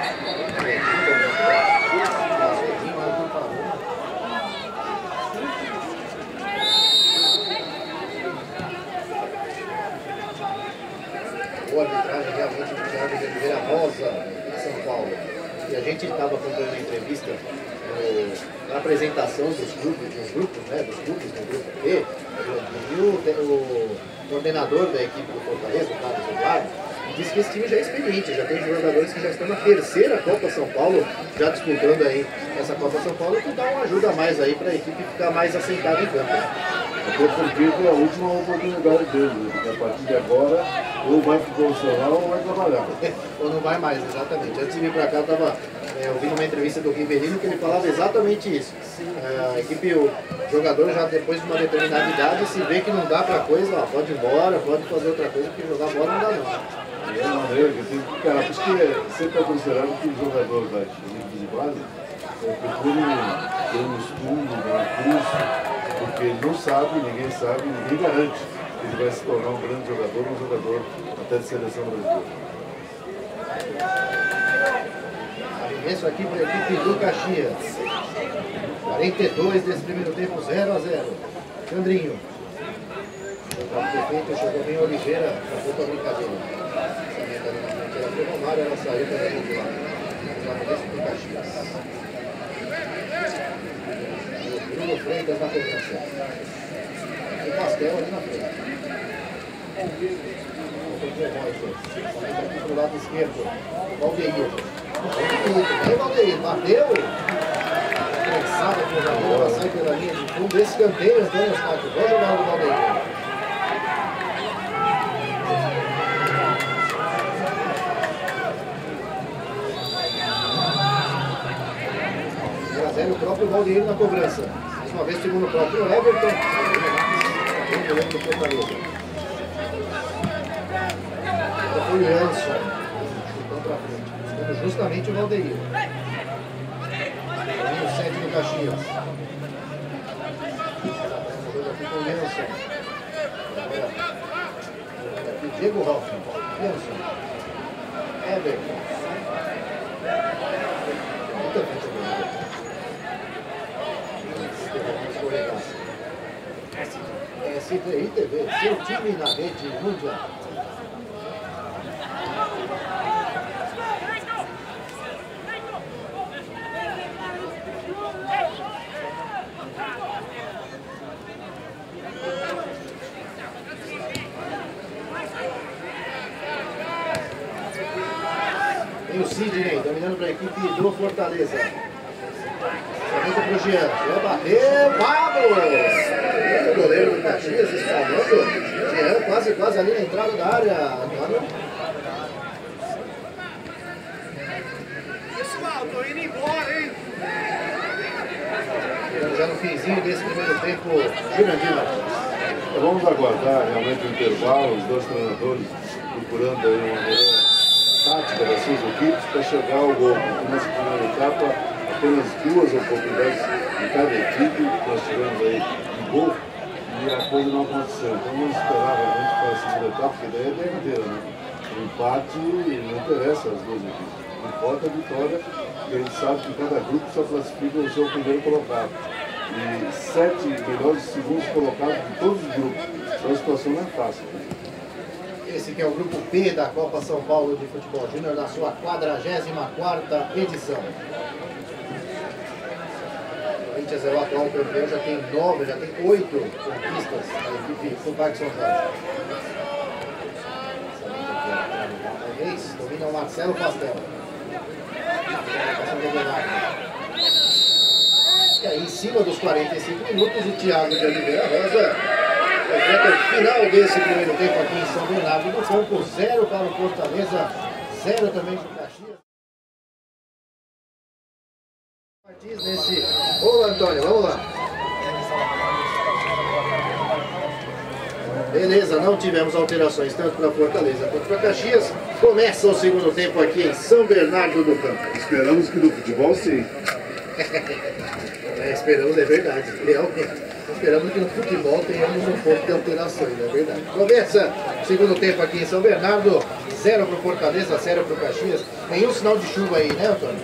Boa arbitragem realmente do Thiago de Oliveira Rosa, de São Paulo. E a gente estava acompanhando a entrevista no, na apresentação dos grupos, dos grupos, né, dos grupos do grupo B, e o, o coordenador da equipe do Fortaleza, o Carlos Eduardo, disse que esse time já é experiente, já tem jogadores que já estão na terceira Copa São Paulo, já disputando aí essa Copa São Paulo, que dá uma ajuda a mais aí para a equipe ficar mais assentada em campo. Até porque foi a última oportunidade dele, né? Porque a partir de agora, ou vai pro profissional ou vai trabalhar. Ou não vai mais, exatamente. Antes de vir para cá, eu estava é, ouvindo uma entrevista do Riverino que ele falava exatamente isso. É, a equipe, o jogador já depois de uma determinada idade, se vê que não dá para coisa, ó, pode ir embora, pode fazer outra coisa, porque jogar bola não dá não. É uma maneira que tem que, cara, por isso que sempre é considerado que o jogador da equipe de base é, procure ter um estudo, um curso, porque ele não sabe, ninguém sabe, ninguém garante que ele vai se tornar um grande jogador, um jogador até de seleção brasileira. Arremesso aqui para a equipe do Caxias. quarenta e dois desse primeiro tempo, zero a zero. Sandrinho. O defeito chegou bem Oliveira, acabou com a brincadeira. Essa meta ali na frente era para o Romário, ela saiu para dentro do lado. O arremesso do Caxias. Bruno Freitas na cobrança. O Pastel ali na frente. Aqui pro lado esquerdo. Valdeir. Vem, Valdeir. Bateu. Cansada com o jogador. Sai pela linha de fundo. Esse canteiro, Antônio Eustáquio. Boa jogada do Valdeir. O próprio Valdeir na cobrança. Mais uma vez segundo o próprio Everton. O goleiro do Fortaleza. Foi o Jansson. Chutão pra frente. Buscando justamente o Valdeir. Caminho sete do Caxias. Jogando aqui com o Jansson. Aqui Diego Hoffman. Jansson. Everton. Muita gente agora. S D I T V, seu time na rede mundial. Tem o Sidney, dominando para a equipe do Fortaleza. Lançamento para o Jean. Jean bateu, Pablo! O goleiro do Caxias espalhando. Jean quase, quase ali na entrada da área. Antônio. Pessoal, tô indo embora, hein? Chegando já no finzinho desse primeiro tempo, Jurandir. Então, vamos aguardar realmente o intervalo, os dois treinadores procurando aí uma melhor tática das suas equipes para chegar ao gol. Porque nessa primeira etapa, apenas duas oportunidades de cada equipe que nós tivemos aí em gol e a coisa não aconteceu. Então vamos esperar realmente para a segunda etapa, porque daí é derradeira, né? O empate não interessa às duas equipes. Não importa a vitória, porque a gente sabe que cada grupo só classifica o seu primeiro colocado. E sete melhores segundos colocados de todos os grupos. Então a situação não é fácil. Esse que é o grupo B da Copa São Paulo de Futebol Júnior, na sua quadragésima quarta edição. Corinthians é o atual campeão, já tem nove, já tem oito conquistas na equipe do Parque São Jorge. Domina o Marcelo Pastel. E aí, em cima dos quarenta e cinco minutos, o Thiago de Oliveira Rosa completa o final desse primeiro tempo aqui em São Bernardo do Campo. Zero para o Fortaleza, zero também para o Caxias. Nesse... Ô, Antônio, vamos lá. Beleza, não tivemos alterações tanto para Fortaleza quanto para Caxias. Começa o segundo tempo aqui em São Bernardo do Campo. Esperamos que no futebol sim. É, esperamos, é verdade. Realmente. Esperamos que no futebol tenhamos um pouco de alterações, é verdade. Começa o segundo tempo aqui em São Bernardo. Zero para o Fortaleza, zero para o Caxias. Nenhum sinal de chuva aí, né, Antônio?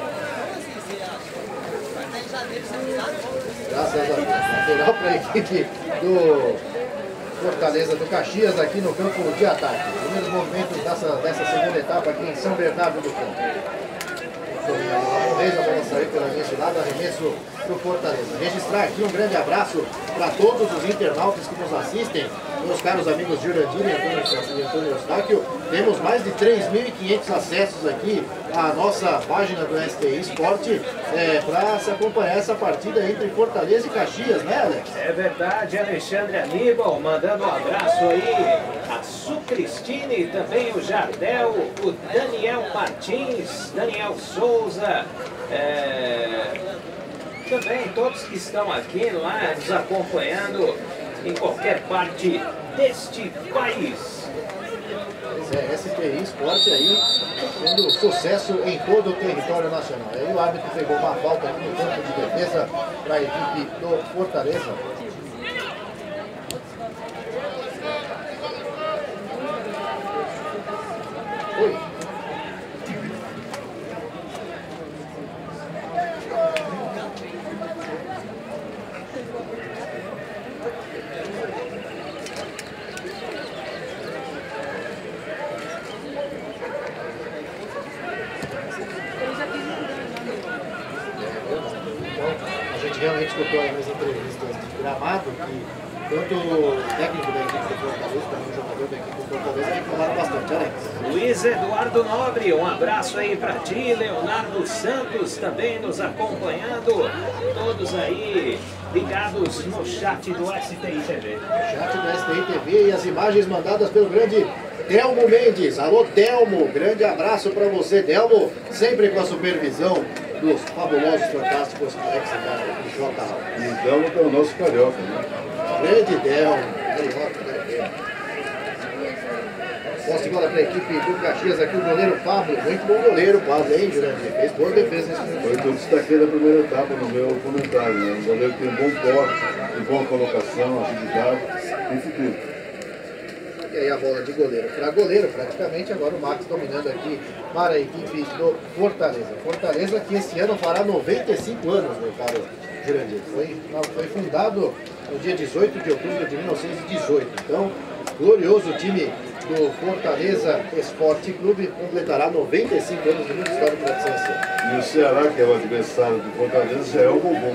Graças a Deus. Lateral para a equipe do Fortaleza do Caxias aqui no campo de ataque. Primeiros movimentos dessa, dessa segunda etapa aqui em São Bernardo do Campo. Uma vez a bola saiu pela linha de lado, arremesso para o Fortaleza. Registrar aqui um grande abraço para todos os internautas que nos assistem, meus caros amigos Jurandir e Antônio Eustáquio. Temos mais de três mil e quinhentos acessos aqui à nossa página do S T I Esporte é, para se acompanhar essa partida entre Fortaleza e Caxias, né, Alex? É verdade, Alexandre Aníbal mandando um abraço aí, a Su Cristine e também o Jardel, o Daniel Martins, Daniel Souza, é, também todos que estão aqui lá nos acompanhando em qualquer parte deste país. É, S T I Esporte aí tendo sucesso em todo o território nacional. Aí o árbitro pegou uma falta aqui no campo de defesa para a equipe do Fortaleza. Oi. Realmente escutou nas entrevistas de gramado que tanto o técnico da equipe do Fortaleza, também o jogador da equipe do Fortaleza, reclamaram bastante, Alex. Luiz Eduardo Nobre, um abraço aí para ti, Leonardo Santos também nos acompanhando, todos aí ligados no chat do S T I T V. Chat do S T I T V e as imagens mandadas pelo grande Delmo Mendes. Alô, Delmo, grande abraço para você, Delmo, sempre com a supervisão dos fabulosos, fantásticos Alex e J. Então é o nosso carioca, né? Grande Delmo, carioca, né? Posse de bola para a equipe do Caxias aqui, o goleiro Pablo, muito bom goleiro, Pablo, hein, Jurandir? Fez boa defesa nesse momento. Foi o que eu destaquei da primeira etapa no meu comentário, né? Um goleiro que tem um bom porte, tem boa colocação, agilidade, tem futuro. E aí a bola de goleiro para goleiro, praticamente, agora o Max dominando aqui para a equipe do Fortaleza. Fortaleza que esse ano fará noventa e cinco anos, meu caro Jurandir. Foi, foi fundado no dia dezoito de outubro de mil novecentos e dezoito. Então, glorioso time do Fortaleza Esporte Clube completará noventa e cinco anos de muita história e tradição. E o Ceará, que é o adversário do Fortaleza, já é o Bobô.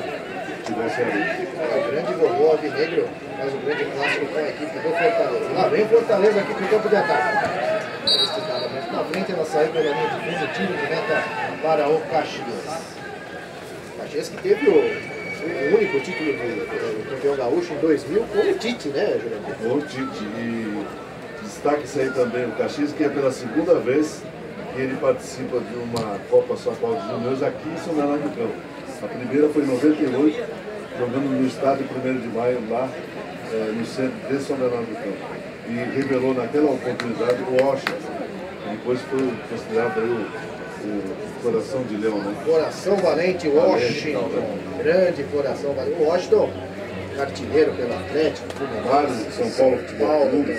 É o grande vovô alvinegro, mas o grande clássico com a equipe do Fortaleza. Lá vem Fortaleza aqui pro campo de ataque. Esticada muito na frente, ela saiu pela linha de fundo, tiro de meta para o Caxias. Caxias que teve o, o único título do, do campeão gaúcho em dois mil com o Tite, né, Jurandir? Com o Tite. E destaque-se aí também o Caxias, que é pela segunda vez que ele participa de uma Copa São Paulo de Juniores aqui em São Bernardo do Campo. A primeira foi em noventa e oito, jogando no estádio primeiro de maio, lá é, no centro de São Bernardo do Campo. E revelou naquela oportunidade o Washington. Depois foi considerado aí o, o coração de leão, né? Coração valente, Washington. Grande coração valente. O Washington, artilheiro pelo Atlético, Fluminense, São Paulo Futebol Clube.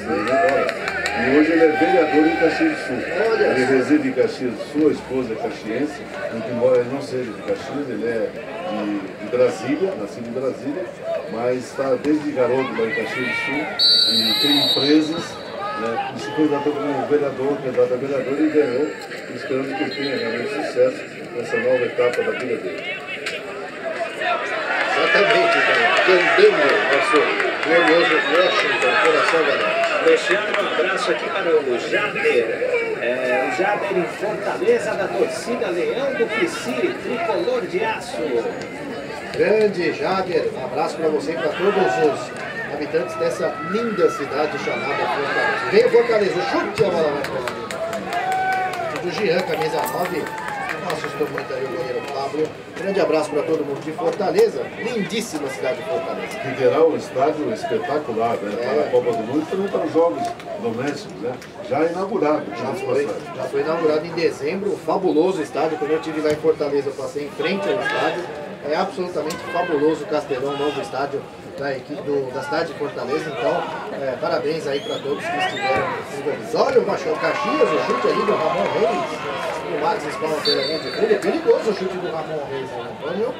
E hoje ele é vereador em Caxias do Sul. Olha ele só. reside em Caxias do Sul, a esposa é caxiense, embora ele não seja de Caxias, ele é de, de Brasília, nascido em Brasília, mas está desde garoto lá em Caxias do Sul e tem empresas, né, e se candidatou como vereador, candidato a vereador e ganhou, esperando que ele tenha realmente sucesso nessa nova etapa da vida dele. Exatamente, então. Candendo, nosso glorioso Washington, coração galera. Deixando um abraço aqui para o Jader. É, o Jader em Fortaleza, da torcida Leão do Pici, tricolor de aço. Grande Jader, um abraço para você e para todos os habitantes dessa linda cidade chamada Fortaleza. Veio Fortaleza, o chute, a bola vai para cima. Do Jean, camisa nove. Não assustou muito aí o goleiro Pablo. Grande abraço para todo mundo de Fortaleza. Lindíssima cidade de Fortaleza. Que terá um estádio espetacular, né? É. Para a Copa do Mundo e também para os Jogos Domésticos, né? Já inaugurado. Já foi, já foi inaugurado em dezembro, um fabuloso estádio. Quando eu estive lá em Fortaleza, eu passei em frente ao estádio. É absolutamente fabuloso o Castelão, novo estádio da equipe do, da cidade de Fortaleza. Então, é, parabéns aí para todos que estiveram envolvidos. Olha o Machado Caxias, o chute ali do Ramon Reis. O Max espalma pela linha de fundo. Perigoso o chute do Ramon Reis, né, Antônio?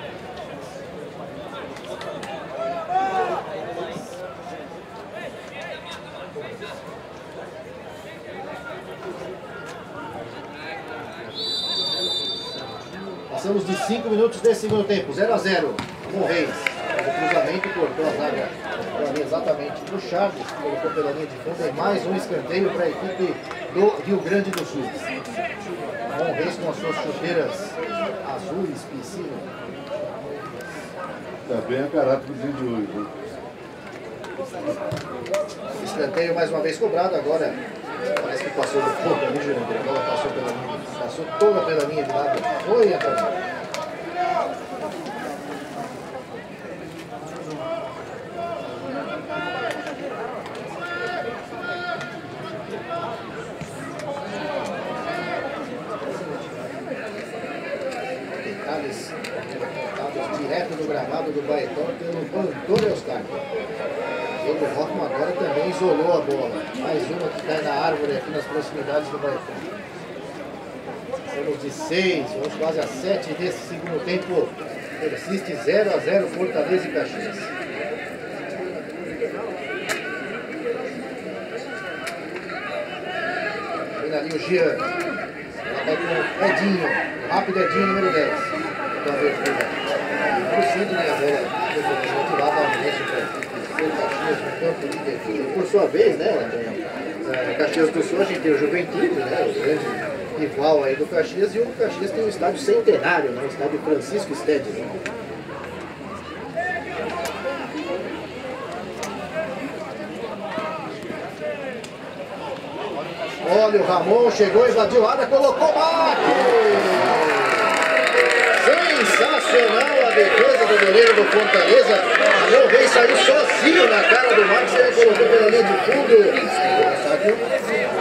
Passamos de cinco minutos desse segundo tempo, zero a zero. Ramon Reis, o cruzamento cortou a zaga pela linha exatamente para o Charles, que colocou pela linha de fundo. E mais um escanteio para a equipe do Rio Grande do Sul. Ramon Reis com as suas chuteiras azuis, piscina. Está bem a caráter do dia de hoje, né? Escanteio mais uma vez cobrado agora. Parece que passou do ponto ali, Jurandir. A bola passou pela linha, passou toda pela linha de lado. Foi, Antônio. Detalhes apontados direto do gramado do Baeton pelo Antônio Eustáquio. O Rockman agora também isolou a bola. Mais uma que cai na árvore aqui nas proximidades do Baeton. Temos de seis, vamos quase a sete desse segundo tempo. Persiste zero a zero Fortaleza e Caxias. Vem ali o Jean. Ela vai com o Edinho. Rápido Edinho, número dez. Então, a abertura. O Sidney, a bola retirada ao início para o Caxias no campo de defesa. Por sua vez, né, a Caxias do Sul, a gente tem o Juventude, né, o grande rival aí do Caxias, e o Caxias tem o estádio centenário, né, o estádio Francisco Stede. Né? Olha o Ramon, chegou, invadiu a área, colocou o Marcos! Sensacional a defesa do goleiro do Fortaleza. Ramon Reis saiu sozinho na cara do Marcos e ele colocou pela linha de fundo.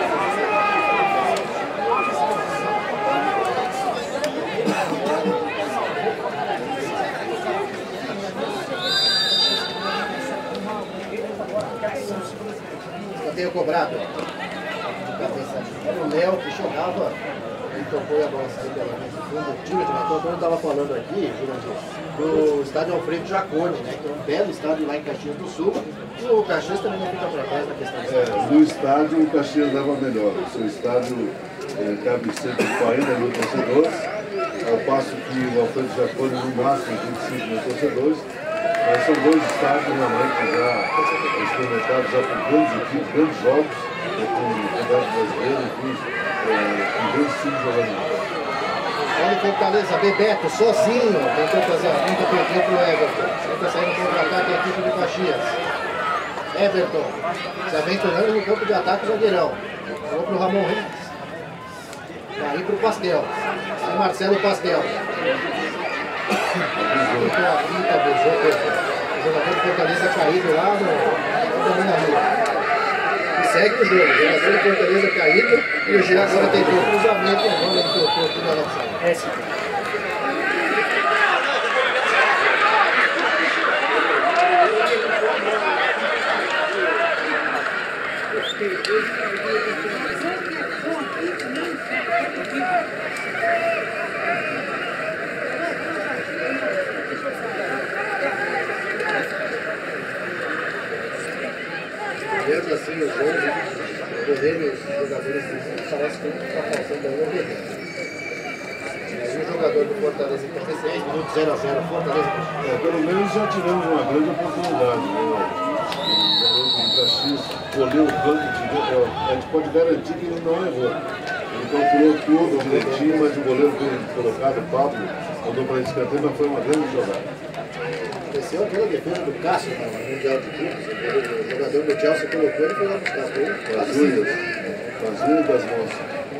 Escanteio cobrado. Era o Léo que chegava e tocou a bola pela linha de fundo. O time de Matheus, eu estava falando aqui, do estádio Alfredo Jaconi, né, que é um belo estádio lá em Caxias do Sul. E o Caxias também não fica para trás na questão do é, no estádio, o Caxias leva melhor. O seu estádio é, cabe cento e quarenta mil torcedores, ao passo que o Alfredo Jaconi no máximo vinte e cinco mil torcedores. Mas são dois estádios realmente já experimentados já por grandes equipes, grandes jogos, com o Campeonato Brasileiro, enfim, é, com grandes times jogando. Olha o Fortaleza, Bebeto, sozinho, tentou fazer a linha, perdeu para o Everton. Tenta sair no contra-ataque a equipe do Caxias. Everton, se aventurando no campo de ataque, o zagueirão. Falou para o Ramon Reis. Daí para o Pastel. E Marcelo Pastel. Então a quinta, abusou, o jogador do Fortaleza caído lá no na rua. E segue o jogo, o jogador do Fortaleza caído e o Jean agora tentou o cruzamento e a bola ele tocou aqui na lançada. É sim. Vendo assim o jogo, correndo os jogadores, parece que está faltando aí o obediência. jogador do Fortaleza, então dezesseis minutos, zero a zero, Fortaleza. É, pelo menos já tivemos uma grande oportunidade, né? O garoto do Caxias colheu o campo, a gente pode garantir que ele não errou. Ele calculou tudo direitinho, mas o goleiro foi colocado, o Pablo, mandou para escanteio, mas foi uma grande jogada. Aconteceu aquela defesa do Cássio no Mundial de Clubes, o jogador do Chelsea colocou ele foi lá buscar, foi as unhas, as unhas das mãos.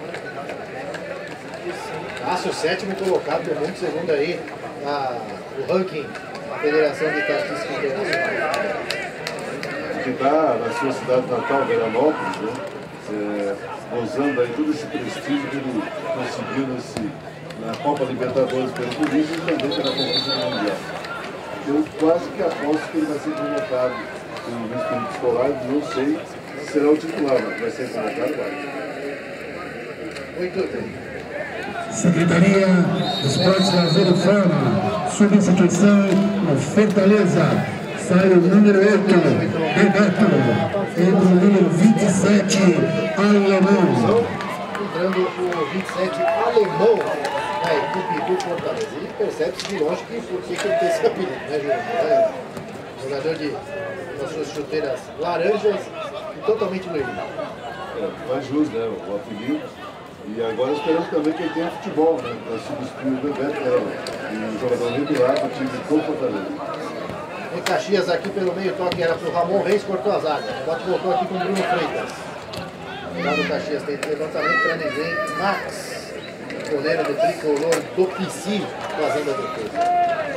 Cássio, sétimo colocado do mundo, segundo aí a, o ranking da Federação de Estatística Internacional. Que está na sua cidade natal, Veranópolis, né? É, gozando aí todo esse prestígio que ele conseguiu nesse, na Copa Libertadores pelo Corinthians e também pela conquista do Mundial. Eu quase que aposto que ele vai ser convocado pelo vice escolar, não sei se será o titular, mas vai ser convocado, vai. Muito bem. Secretaria de Esportes Lazer e Forma, substituição no Fortaleza, sai o número oito, Bebeto, entra o número vinte e sete, Alemão. Entrando o vinte e sete, Alemão, na equipe do Fortaleza. E percebe-se de longe que por que ele tem esse apelido, né, Júlio? É, jogador de, com as suas chuteiras laranjas e totalmente loirinho. É, faz jus, né, o apelido. E agora esperamos também que ele tenha futebol, né, para substituir o Bebeto, né, um jogador regular do time do Fortaleza. Em Caxias aqui pelo meio, toque era pro Ramon Reis, cortou a zaga. O bote voltou aqui com o Bruno Freitas. Lá do Caxias tem levantamento para ninguém. Max, goleiro do tricolor do Pici, fazendo a defesa.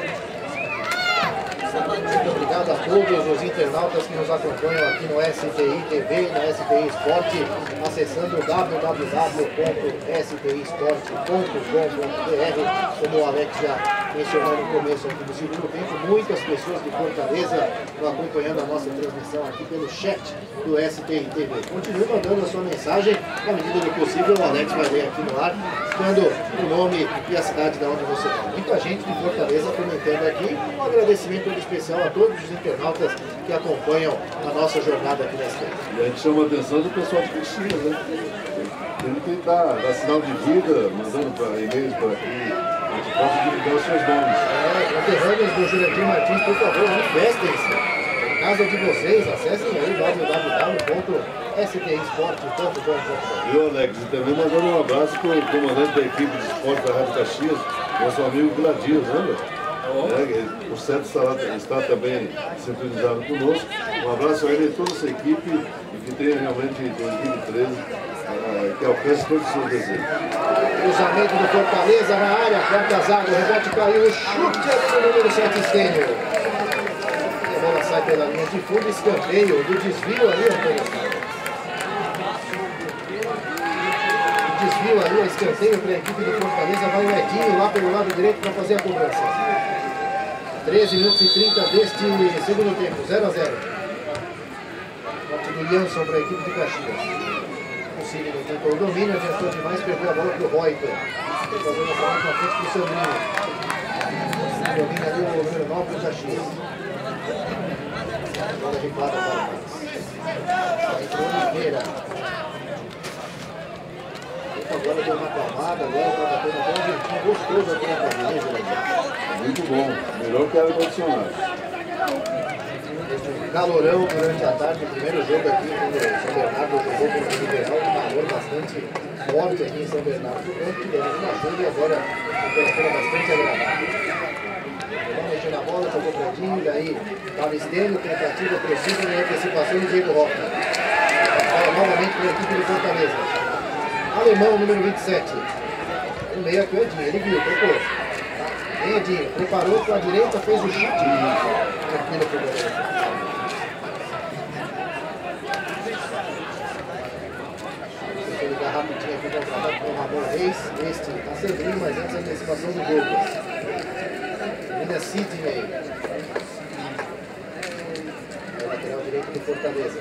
Muito obrigado a todos os internautas que nos acompanham aqui no S T I T V e no S T I Esporte, acessando w w w ponto s t i esporte ponto com ponto b r. Como o Alex já mencionou no começo aqui do segundo tempo, muitas pessoas de Fortaleza estão acompanhando a nossa transmissão aqui pelo chat do S T I T V. Continue mandando a sua mensagem, na medida do possível o Alex vai ler aqui no ar, dando o nome e a cidade de onde você está. Muita gente de Fortaleza comentando aqui, um agradecimento especial a todos os internautas que acompanham a nossa jornada aqui nessa terra. E a gente chama a atenção do pessoal de Caxias, né? Tem que dar, dar sinal de vida, mandando para e-mails para aqui, a gente possa divulgar os seus nomes. É, conterrâneos do Jurandir Martins, por favor, manifestem-se. Na casa de vocês, acessem aí w w w ponto s t i esporte ponto com ponto b r. Viu, Alex? E também mandando um abraço para o comandante da equipe de esporte da Rádio Caxias, nosso amigo Gladio, lembra? É, o Sérgio está, está também sintonizado conosco. Um abraço a ele e a toda essa equipe e que tenha realmente em dois mil e treze uh, que alcance todos os seus desejos. Cruzamento do Fortaleza na área, quarta zaga, o rebote caiu, chute ali no número sete, Stênio. A bola sai pela linha de fundo, escanteio do desvio ali, Antônio. Desvio ali, o escanteio para a equipe do Fortaleza, vai o Edinho lá pelo lado direito para fazer a cobrança. treze minutos e trinta deste segundo tempo, zero a zero. Corte do Jansson para a equipe de Caxias. O Cílio tentou o domínio, adiantou demais, perdeu a bola para o Reuter. Fazendo essa bola na frente para o Sandrinho. Domina ali o número nove do Caxias. Bola recuada para o Max. Entrou o Oliveira. Agora deu uma acalmada, agora está batendo até um ventinho gostoso aqui na cabeça. Muito bom, melhor que ar-condicionado. Calorão durante a tarde, o primeiro jogo aqui quando São Bernardo jogou com o Liberal, um calor bastante forte aqui em São Bernardo do Campo, tivemos uma chuva e agora a temperatura bastante agradável. Vamos mexer na bola, jogou o Bradinho, daí estava estendo, tentativa precisa na antecipação de Diego Roca. Bola novamente para a equipe de Fortaleza. Alemão, número vinte e sete. O meio aqui, o Edinho, ele viu, tocou. Vem Edinho, preparou para a direita, fez o chute. Tranquilo para o goleiro. Deixa eu ligar rapidinho aqui para o trabalho com o Ramon Reis. Este está Sandrinho, mas antes a antecipação do Douglas. Ainda Sidney. É o lateral direito do Fortaleza.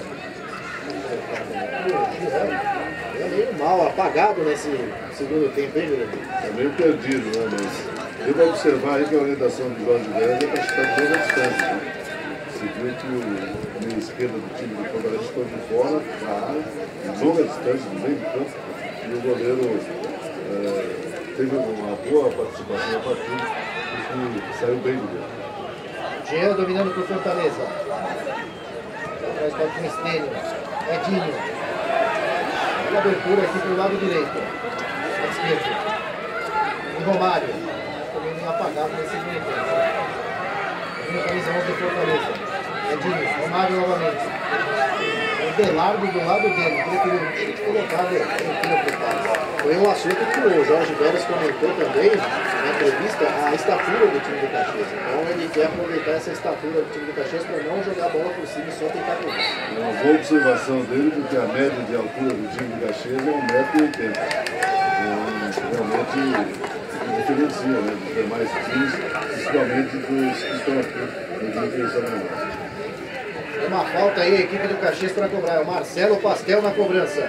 É meio mal, apagado nesse segundo tempo, hein, Júlio? É meio perdido, né? Mas eu vou observar aí que a orientação de Jorge Vélez é para estar toda a distância. Né? Você viu que o meio esquerdo do time do Fortaleza ficou de fora da área, em longa distância, no meio do campo, e o goleiro é, teve uma boa participação na partida e saiu bem do jogo. Jean dominando para o Fortaleza. Atrás para o Cristênio. Edinho. E abertura aqui para o lado direito. À esquerda. E Romário. Também meio apagado nesse momento. Vindo camisa onze do Fortaleza. Edinho. Romário novamente. O Belardo do lado dele. Preferiu colocar o Foi um assunto que o Jorge Veras comentou também na entrevista, a estatura do time do Caxias. Então ele quer aproveitar essa estatura do time do Caxias para não jogar a bola por cima e só tentar correr. É uma boa observação dele, porque a média de altura do time do Caxias é um metro e oitenta. É um, realmente diferencia, né, dos demais times, principalmente dos que estão aqui no time que eles são. Uma falta aí, a equipe do Caxias para cobrar. É o Marcelo Pastel na cobrança.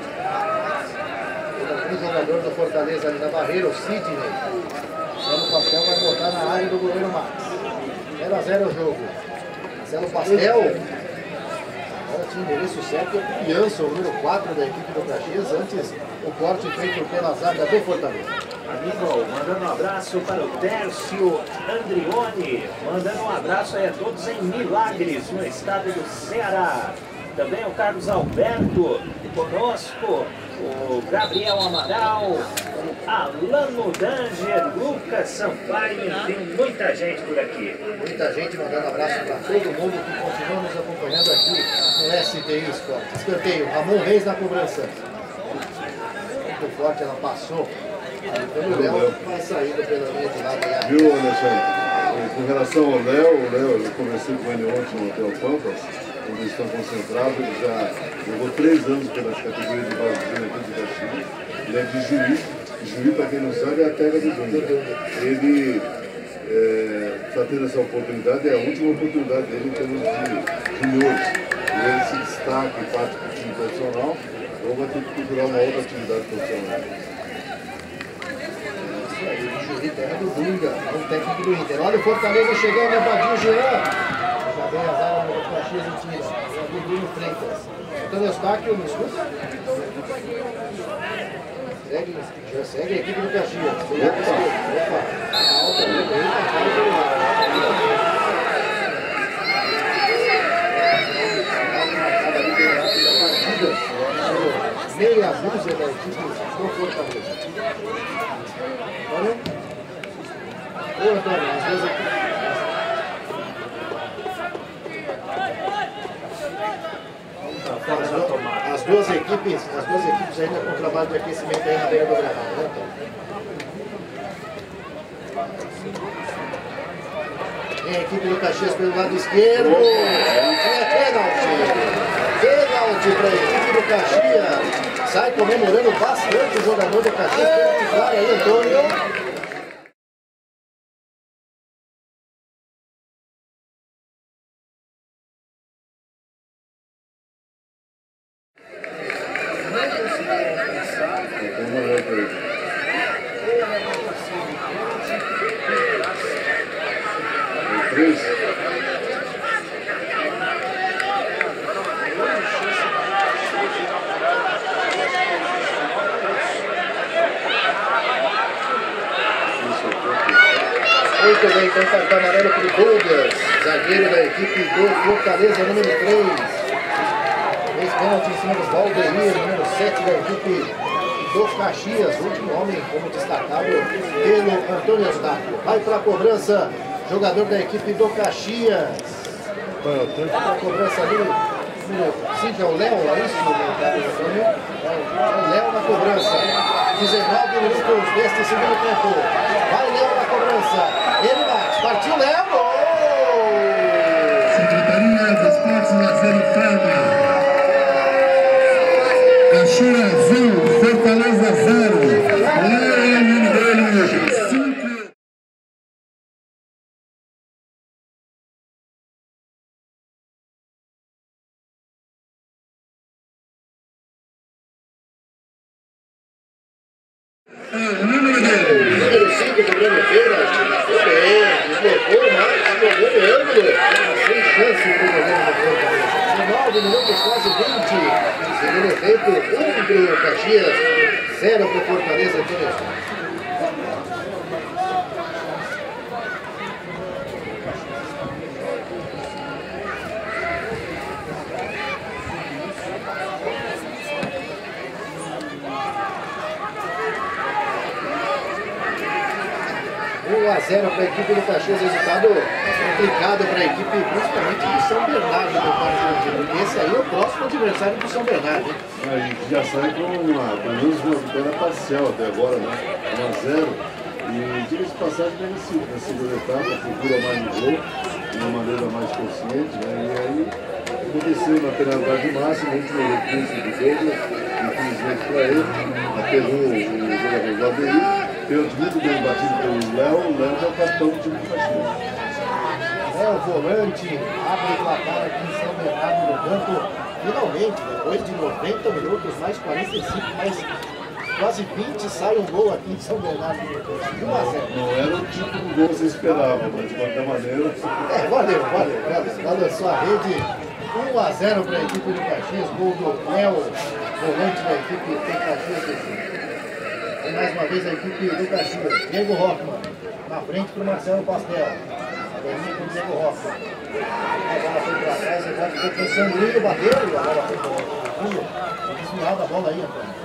O jogador do Fortaleza ali na barreira, o Sidney. Marcelo Pastel vai botar na área do goleiro Max. zero a zero o jogo. Marcelo Pastel. Agora tinha endereço certo. O Piança, o número quatro da equipe do Caxias. Antes, o corte feito pela zaga do Fortaleza. Amigo, mandando um abraço para o Tércio Andrione, mandando um abraço aí a todos em Milagres, no estado do Ceará. Também o Carlos Alberto conosco, o Gabriel Amaral, o Alano Danger, Lucas Sampaio, tem muita gente por aqui. Muita gente mandando abraço para todo mundo que continua nos acompanhando aqui no S T I Sport. Escanteio, Ramon Reis na cobrança. Muito forte, ela passou. Pelo Léo, vai saindo pela linha de lado. Viu, Alexandre? Com relação ao Léo, o Léo, eu conversei com ele ontem no Hotel Pampas, onde eles estão concentrados. Ele já jogou três anos pelas categorias de base do Juventude de Caxias. Ele é de Juí. Juí, para quem não sabe, é a terra do Dunga. Ele está é, tendo essa oportunidade, é a última oportunidade dele em termos de juniores. E ele se destaca e parte do time profissional, ou vai ter que procurar uma outra atividade profissional. Terra do Dunga, o técnico do Inter. Olha o Fortaleza chegando, invadiu o Jean. Já vem a zaga do Caxias e tira. O Bruno Freitas. Antônio Eustáquio, me escuta? Segue, já segue a equipe do Caxias. Opa! Alta, meia dúzia da equipe do Fortaleza. Olha. Ô, Antônio, as duas equipes. As duas equipes, as duas equipes ainda com trabalho de aquecimento aí na beira do gramado, né, Antônio? Vem a equipe do Caxias pelo lado esquerdo. É pênalti. Pênalti para a equipe do Caxias. Sai comemorando bastante o jogador do Caxias. Pênalti claro aí, Antônio. Muito bem, então cartão amarelo para o Douglas, zagueiro da equipe do Fortaleza, número três. Fez pênalti em cima do Valdeir, número sete da equipe do Caxias, último homem como destacado pelo Antônio Eustáquio. Vai para a cobrança, jogador da equipe do Caxias. Para a cobrança ali, número cinco é o Léo, é isso, Antônio? É o Léo na cobrança. dezenove minutos deste segundo tempo. Vai Léo na cobrança. Ele Max, partiu Léo. Secretaria dos Esportes e Lazer e Fama. Caxias zero, Fortaleza zero. Léo Mineiro cinco. Número cinco do Grêmio Feira. Muito bem, deslocou o Max, jogou de ângulo. Sem chance para o goleiro do Fortaleza. dezenove minutos, quase vinte. Segundo tempo, um para o Caxias, zero para o Fortaleza. a zero para a equipe do Caxias, resultado complicado para a equipe, principalmente do São Bernardo do Parque. Esse aí é o próximo adversário do São Bernardo. Hein? A gente já sai com uma, pelo menos uma vitória parcial até agora, né? um a zero. E diga-se de passagem na segunda etapa, procura mais no gol, de uma maneira mais consciente, né? E aí aconteceu na penalidade máxima, a gente não recurso do jogo, infelizmente para ele, apelou o jogador do Aldeir, pênalti muito bem batido pelo Léo, o Léo é o capitão do time do Caxias. É, o volante abre o placar aqui em São Bernardo do Campo, finalmente, depois de noventa minutos, mais quarenta e cinco, mais quase vinte, sai um gol aqui em São Bernardo do Campo, um a zero. Não era o tipo de gol que você esperava, mas de qualquer maneira... É, valeu, valeu, valeu, valeu sua rede, um a zero para a equipe do Caxias, gol do Léo, volante da equipe do Caxias. E mais uma vez a equipe do Caxias, Diego Hoffman, na frente para o Marcelo Pastel. Termina com o Diego Hoffman. A bola foi para trás, agora ficou com o Sandrinho, bateu e a bola foi para o fundo. Desviado a bola aí, Antônio.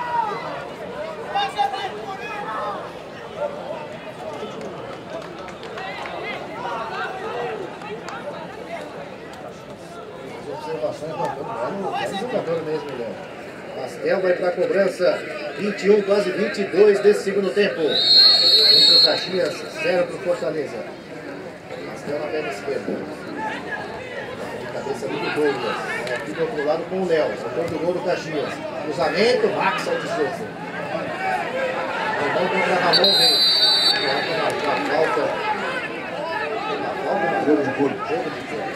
Observações do Antônio, é um jogador mesmo, Léo. Pastel vai para a cobrança, vinte e um, quase vinte e dois desse segundo tempo. Entre o Caxias, zero para o Fortaleza. Pastel na perna esquerda. De cabeça do Douglas. Aqui do outro lado com o Léo. Setor do gol do Caxias. Cruzamento, Max ao de Souza. Ramon contra Ramon vem. A falta. A falta. Jogo de corpo. Jogo de corpo.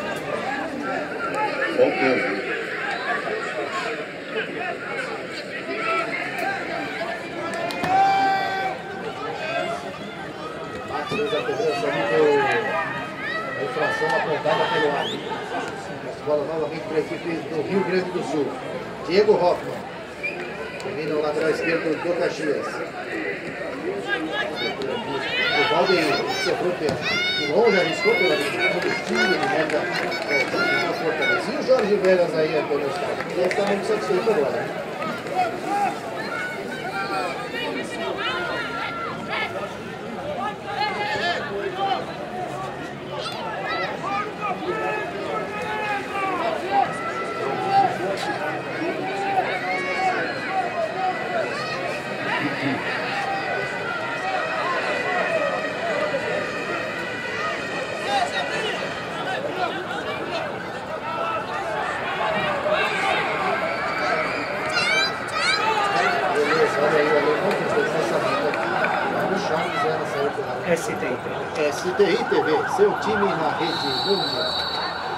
Falta. Fez a cobrança ali a infração apontada pelo árbitro. Bola novamente para a equipe do Rio Grande do Sul. Diego Hoffman. Termina o lateral esquerdo do Caxias. O Valdeir, sofreu pênalti. De longe arriscou pela destino, ele manda a Fortaleza. E o Jorge Veras aí, Antônio Estado? Ele está muito satisfeito agora. S T I. S T I T V, seu time na rede mundial.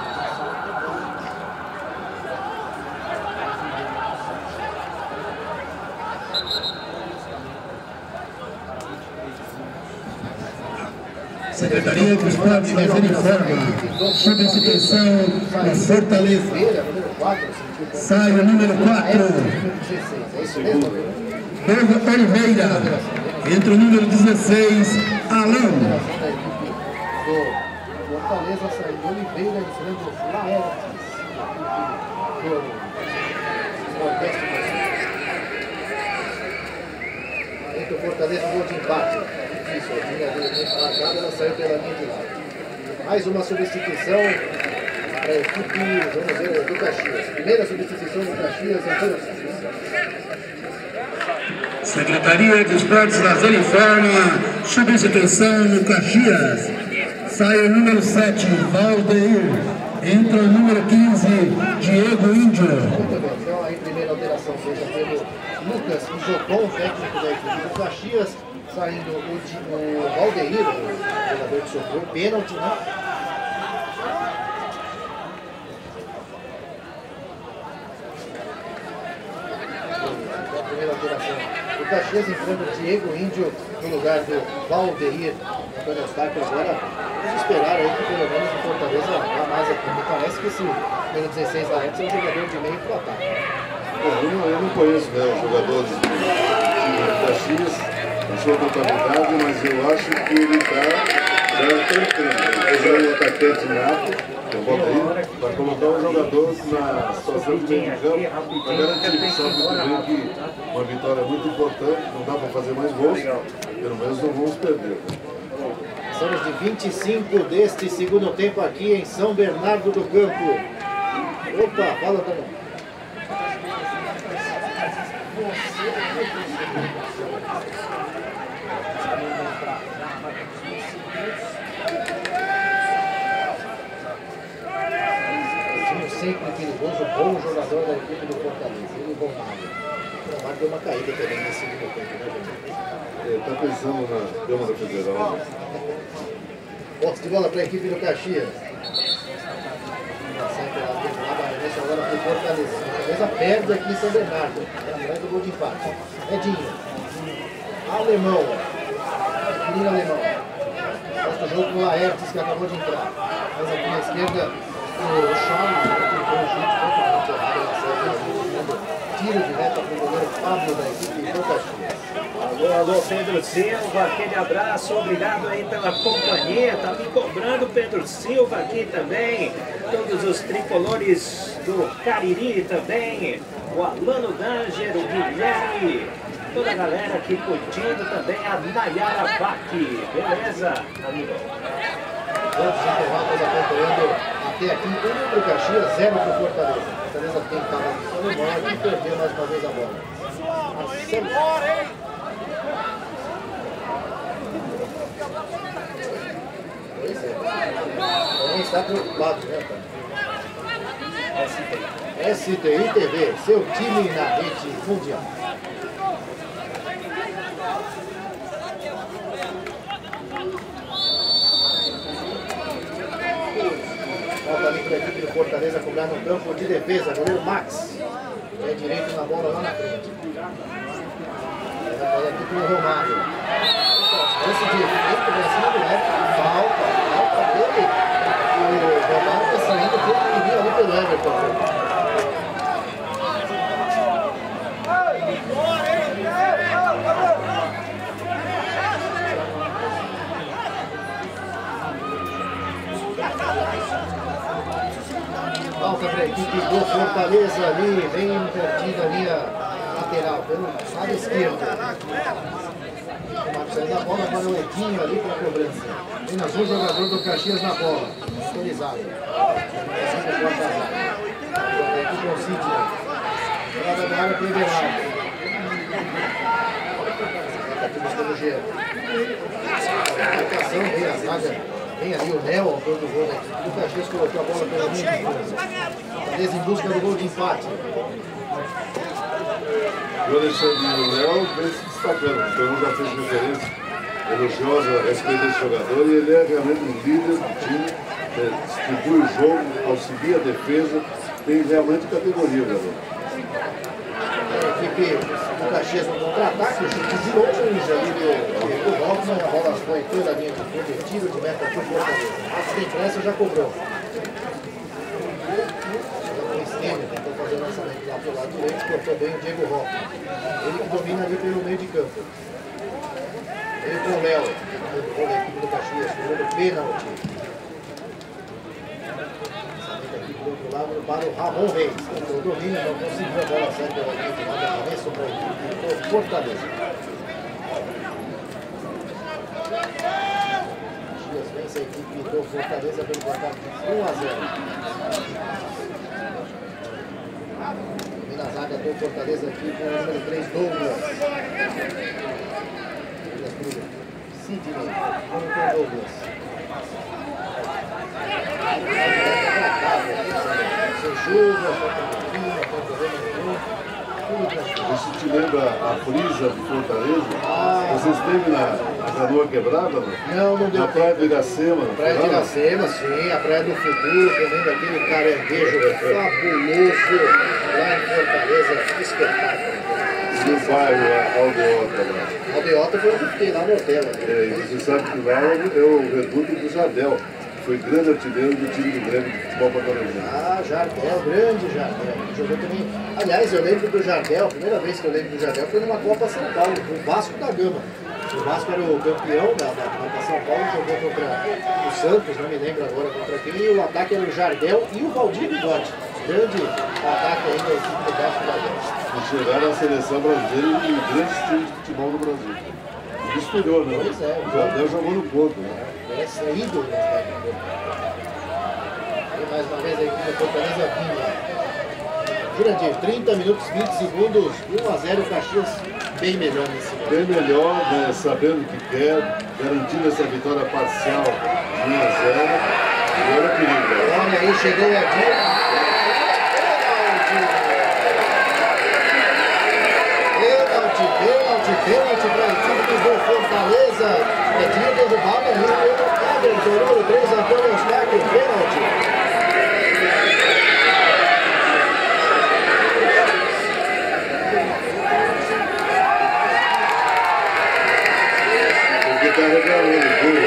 Secretaria dos Esportes da informa sobre a situação no Fortaleza. Sai o número quatro. Douglas Oliveira. Entra o número dezesseis, Alão. Fortaleza saiu Oliveira enfrenta o Laertes. Entra o Fortaleza, gol de empate. Isso, a linha do marcado, ela saiu pela linha de lado. Mais uma substituição para a equipe, vamos ver, do Caxias. Primeira substituição do Caxias, Antônio Santos. Secretaria de Esportes Lazer informa substituição no Caxias. Sai o número sete, Valdeir. Entra o número quinze, Diego Índio. Então aí primeira alteração feita pelo Lucas Jocon, técnico da equipe do Caxias. Saindo o, o Valdeir, o jogador que sofreu pênalti, né? A primeira alteração. O Caxias enfrenta o Diego Índio no lugar do Valdeir. Antônio Eustáquio agora, vamos esperar aí que pelo menos o Fortaleza vá mais aqui. Me parece que esse número dezesseis da Eds é um jogador de meio pro ataque. Bom, eu não, eu não conheço, né, os jogadores do time do Caxias, a sua totalidade, mas eu acho que ele está já tentando. Ele é um atacante nato, eu boto aí, para colocar um jogador na situação de meio de campo, para garantir. Sabe muito bem que uma vitória é muito importante, não dá para fazer mais gols, pelo menos não vamos perder. Passamos de vinte e cinco deste segundo tempo aqui em São Bernardo do Campo. Opa, fala também. Sempre perigoso, bom jogador da equipe do Fortaleza, ele e Romário. O Romário deu uma caída também nesse segundo tempo, né, gente? Ele está pensando na Câmara Federal. Posse de bola para a equipe do Caxias. Essa agora para o Fortaleza. Fortaleza perde aqui em São Bernardo. Atrás do gol de empate. Edinho. Alemão. Menino alemão. Mostra o jogo com o Laertes que acabou de entrar. Mas aqui na esquerda o Charles. Tiro direto para o goleiro Pablo da equipe do Caxias. Alô, alô, Pedro Silva, aquele abraço, obrigado aí pela companhia, tá me cobrando Pedro Silva aqui também, todos os tricolores do Cariri também, o Alano Danger, o Guilherme, toda a galera aqui curtindo também, a Nayara Bach, beleza, amigo? Quantos internautas acompanhando até aqui, um para o Caxias, zero para o Fortaleza. Fortaleza tem cara de Solimão e perdeu mais uma vez a bola. Marcelo. Pois é. Também está preocupado, né, cara? S T I T V, seu time na rede mundial. Falta ali para a equipe do Fortaleza cobrar no campo de defesa, goleiro Max. É direito na bola lá na frente. Vai aqui para o Romário. Esse direito para cima do Everton. Falta, falta dele. O Romário está saindo um pouco pequenininho ali pelo Everton. Falta para a equipe do Fortaleza ali, bem pertinho da linha lateral, pelo lado esquerdo. O Marcos saiu da bola para o Edinho ali para a cobrança. Tem azul jogador do Caxias na bola, autorizado. Assim que corta a zaga. Aqui com o Sidney. Jogada da área para o Everaldo. Aqui buscando o Gero. A marcação, vem a zaga. Vem ali o Léo, autor do gol da equipe do Caxias, colocou a bola pela linha de fundo. Fortaleza em busca do gol de empate. O Alexandre e o Léo vem se destacando. O Fernando já fez referência elogiosa a respeito desse jogador e ele é realmente um líder do time, é, distribui o jogo, auxilia a defesa, tem realmente categoria, galera. A equipe do Caxias no contra-ataque, o chute de longe ali do Hoffman, a bola foi toda a linha de fundo, tiro de meta para o Fortaleza. Mas tem pressa, já cobrou. O Stênio tentou fazer o lançamento lá pelo lado direito, cortou bem o Diego Hoffman. Ele que domina ali pelo meio de campo. Ele com o Léo, o gol da equipe do Caxias, o gol do pênalti. Aqui do outro lado para o Ramon Reis. O domínio não conseguiu a bola certa pela linha de lado, arremesso para a equipe do Fortaleza. Caxias vence a equipe do Fortaleza pelo placar de um a zero. E na zaga do Fortaleza aqui com o número três, Douglas. Sidney com o Douglas. Isso te lembra a Frisa de Fortaleza? Ah, você esteve na, na Canoa Quebrada? Não, não, não deu. Na Praia do Iracema? Na Praia do Iracema, sim. A Praia do Futuro, também daquele caranguejo fabuloso lá em Fortaleza. Espetáculo. E o bairro Aldeota lá? Aldeota foi onde eu fiquei, lá no hotel. É, e você sabe que lá é o reduto do Jardel. Foi grande artilheiro do time do Grêmio de futebol paranaense. Ah, Jardel, grande Jardel. Jogou também. Aliás, eu lembro do Jardel, a primeira vez que eu lembro do Jardel foi numa Copa São Paulo, com o Vasco da Gama. O Vasco era o campeão da, da Copa São Paulo, jogou contra o Santos, não me lembro agora contra quem, e o ataque era o Jardel e o Valdir Bigode. Grande ataque ainda da equipe do Vasco da Gama. E chegaram à seleção brasileira e grandes times de futebol no Brasil. Misturou, né? Pois é. O Jardel jogou no ponto, né? Parece é ídolo, né? E mais uma vez a equipe da Fortaleza vinha. Jurandir, trinta minutos, vinte segundos, um a zero, Caxias bem melhor nesse momento. Bem melhor, né? Sabendo o que quer, garantindo essa vitória parcial de um a zero. E olha que lindo. Olha aí, chegou a Dilma. Pênalti, pênalti, pênalti para a equipe do Fortaleza. É tinha derrubado ali pelo Cabo, do número três, Antônio Eustáquio, pênalti. Tá reclamando,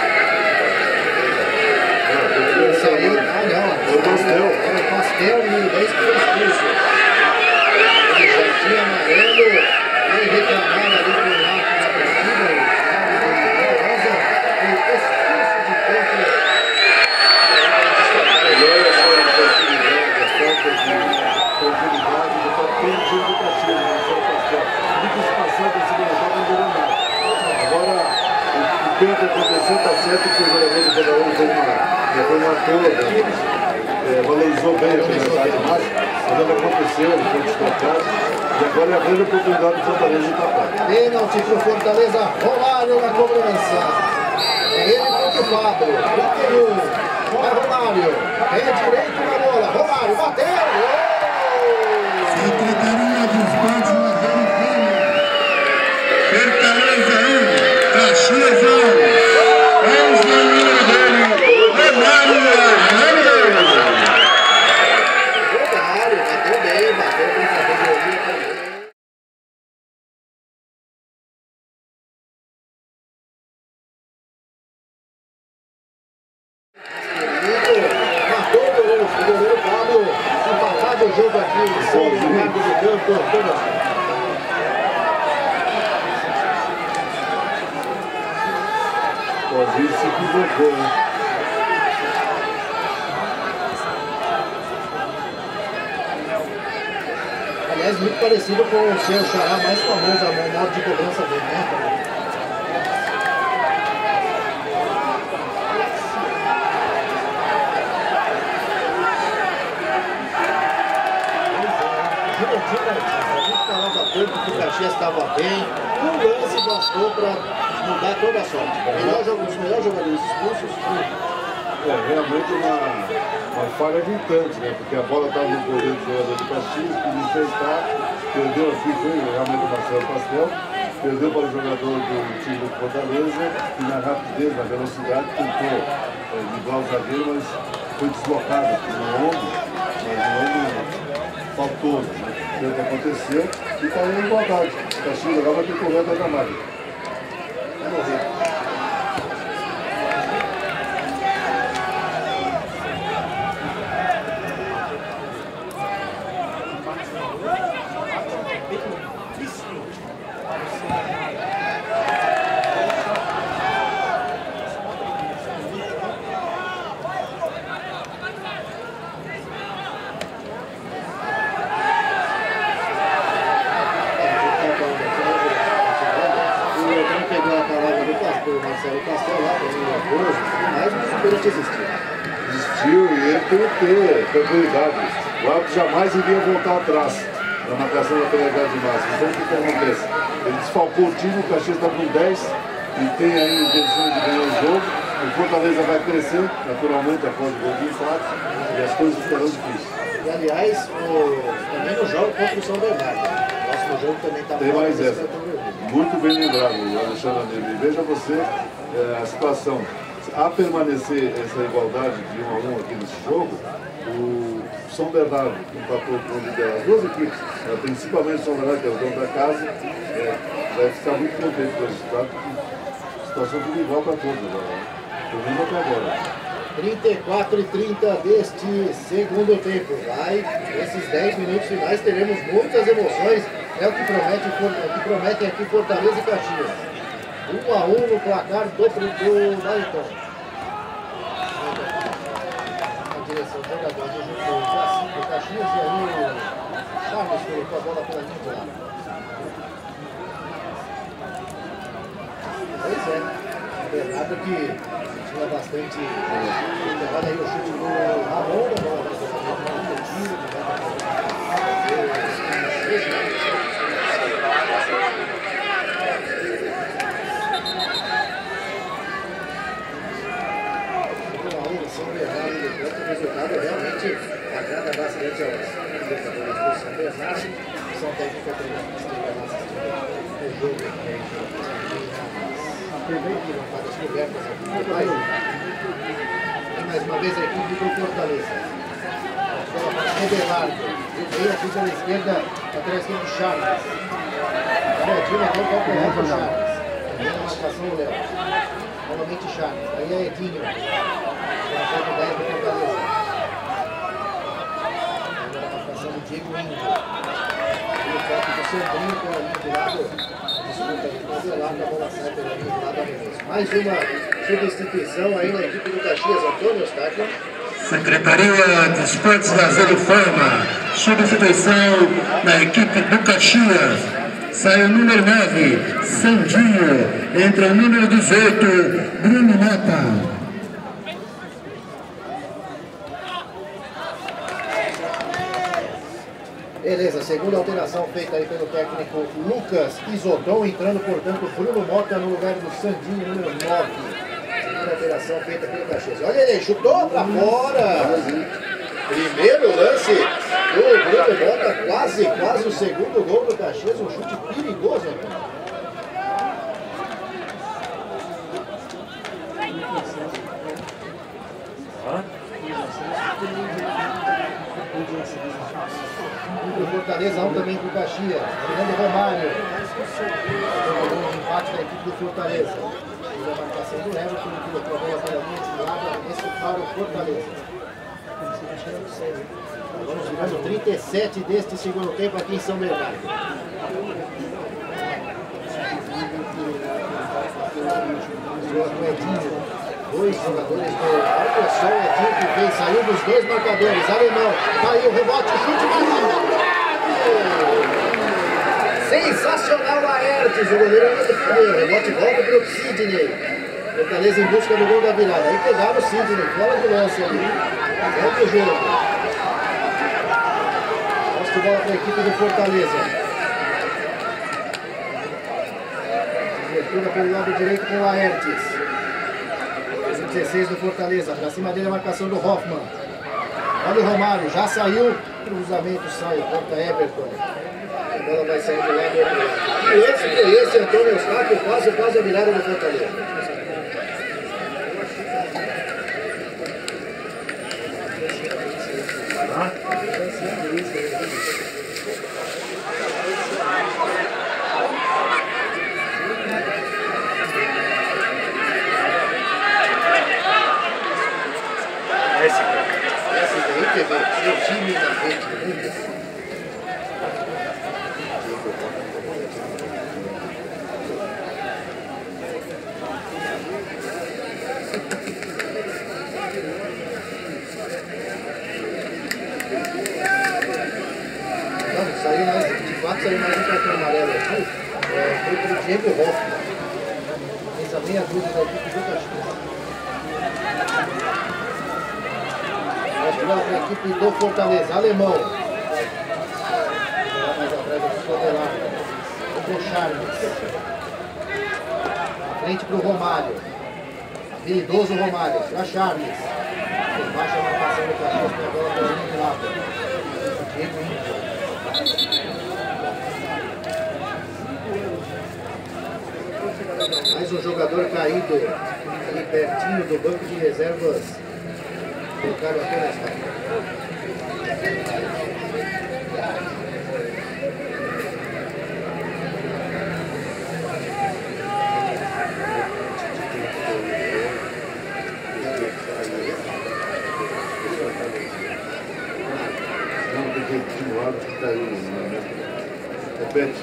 Saiu, ah não, o Pastel. Era o Pastel, número dez, que foi expulso. Ele já tinha amarelo, ele reclamava ali pro lado da partida, o Rosa, e expulso de campo. E olha só a oportunidade, a falta de oportunidade do capitão do Caxias, o Pastel. Muito espaçado esse jogador não virou nada. Agora, o que aconteceu está certo que o jogador do Botafogo foi uma, foi uma toda, é, valorizou bem a penalidade máxima, mas ela aconteceu, ele foi deslocado, e agora é a grande oportunidade do Fortaleza de tapar. Pênalti para o Fortaleza, Romário na cobrança. É ele contra o Fábio, trinta e um, vai Romário, pé direito na bola, Romário, bateu! Secretaria de Esportes na Fortaleza um, Caxias um. Vamos no número dele, Romário. Romário, bateu bem, bateu com sabedoria também. Matou o goleiro, o goleiro Pablo, empatado o jogo aqui, o São Bernardo do Campo, toda. O Aziz se equivocou, né? Aliás, muito parecido com o seu xará mais famoso, a modo de cobrança dele, né? A gente falava tanto que o Caxias estava bem, um lance bastou para mudar toda a sorte. Melhor jogo, os melhores jogadores expulsos. É, realmente uma, uma falha gritante, né? Porque a bola estava no poder do jogador do Caxias, que enfrentar, perdeu aqui, foi realmente o Marcelo Pastel, perdeu para o jogador do time do Fortaleza, e na rapidez, na velocidade, tentou é, driblar o zagueiro, mas foi deslocado no ombro, mas o ombro faltou, né? O que aconteceu, e está em igualdade. O Caxias agora vai ter que correr atrás da máquina. Vamos ver. Marcelo Pastel lá, mas o pênalti existiu. Existiu e ele tem que ter tranquilidade. O árbitro jamais iria voltar atrás na marcação da penalidade máxima. Então o que, que acontece? Ele desfalcou o time, o Caxias está com dez e tem aí a intenção de ganhar o jogo. O Fortaleza vai crescer, naturalmente, após o gol de empate, e as coisas ficarão difíceis. E aliás, o, também no jogo contra o São Bernardo. O próximo jogo também está Tem mais essa. Muito bem lembrado, Alexandre Aníbal. Veja você é, a situação. A permanecer essa igualdade de um a um aqui nesse jogo, o São Bernardo empatou com o líder. As duas equipes, é, principalmente o São Bernardo, que é o dono da casa, é, vai ficar muito contente com o resultado, porque a situação tudo igual para todos agora, né? Pelo menos até agora. trinta e quatro e trinta deste segundo tempo. Vai, nesses dez minutos finais teremos muitas emoções. É o que promete, o que prometem aqui Fortaleza e Caxias. um a um no placar do, do Baritão. A direção do jogador do jogo do Caxias e aí o Charles colocou a bola pela linha de lado. Pois é. Bernardo que tinha bastante. Olha aí o chute do Ramon, a bola vai ser um tiro, São Bernardo do Campo, o resultado realmente agrada bastante aos jogadores do São Bernardo. São técnica treinando no jogo. As descobertas aqui do bairro. E mais uma vez a equipe do Fortaleza. Bola para o Bernardo. Veio aqui pela esquerda, atrás do Charles. Paradinha, então qual que é o Charles? Vem a marcação do Léo. Novamente Charles. Aí é Edinho. dez do Fortaleza. Agora a marcação do Diego Índio. E o toque do Sandrinho pela linha do lado. Disputa de fazer lá, a bola sai pela linha do lado da defesa. Mais uma substituição aí na equipe do Caxias. Antônio Eustáquio. Secretaria de Esportes, Lazer e Forma. Substituição na equipe do Caxias. Sai o número nove, Sandinho. Entra o número dezoito, Bruno Mota. Beleza, segunda alteração feita aí pelo técnico Lucas Isodon, entrando, portanto, Bruno Mota no lugar do Sandinho, número nove. Segunda alteração feita pelo Caxias. Olha ele, chutou pra fora. Primeiro lance do Bruno Mota, quase, quase o segundo gol do Caxias, um chute perigoso, né? O Fortaleza um também para o Caxias. Fernando Romário. O empate da equipe do Fortaleza. E a marcação do Everton, que colocou a bola pela linha de lado, esse para o Fortaleza. Vamos virando trinta e sete deste segundo tempo aqui em São Bernardo. Dois jogadores do Alcoção, Edinho que vem, saiu dos dois marcadores. Alemão, caiu, rebote, chute, sensacional Laertes, o goleiro não defendeu. Rebote volta para o Sidney. Fortaleza em busca do gol da virada. Aí pegaram o Sidney, fora do lance ali. Volta o jogo. Posse de bola para a equipe do Fortaleza. Abertura pelo lado direito com o Laertes. dezesseis do Fortaleza, pra cima dele a marcação do Hoffman. Olha o Romário, já saiu, cruzamento sai, contra Everton. A bola vai sair do lado do outro. E esse foi esse, Antônio Eustáquio, quase, quase a virada do Fortaleza. Esse daí que vem, seu time na frente do mundo. Não, saiu mais, de fato saiu mais um cartão amarelo aqui. É, foi para o Diego Hoffman. Essa meia dúvida da equipe do Caxias. Para a equipe do Fortaleza, Alemão. Lá mais atrás do Sodelar. O Charles. Na frente para o Romário. Habilidoso Romário. Para Charles. Baixa a marcação do Caxias com a bola pela linha de lado. Diego Índio. Mais um jogador caído ali pertinho do banco de reservas. Colocaram apenas Não, tem que continuar que caiu. Repete.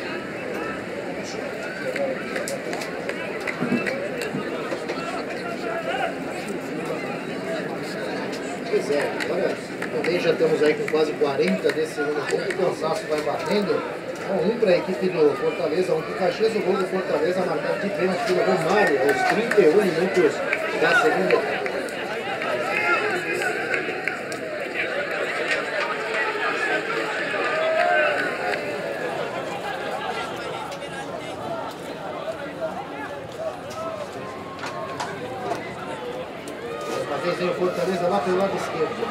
Pois é, agora também já estamos aí com quase quarenta desse segundo tempo, o cansaço vai batendo. Um para a equipe do Fortaleza, um para o Caxias. O gol do Fortaleza marcado de pênalti pelo Romário aos trinta e um minutos da segunda etapa. Vem o Fortaleza lá pelo lado esquerdo.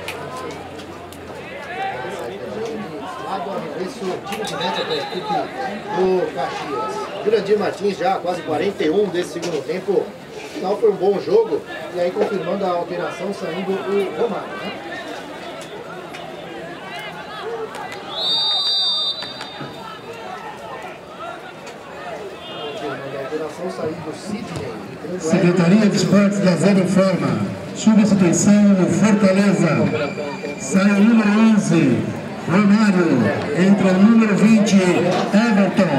Lado arremesso, tiro de meta da equipe do Caxias. Jurandir Martins já quase quarenta e um desse segundo tempo. Final foi um bom jogo. E aí confirmando a alteração, saindo o Romário, né? Confirmando a alteração, saindo o Sidney. Secretaria de Esportes da Zero informa. Substituição no Fortaleza. Sai o número onze, Romário. Entra o número vinte, Everton.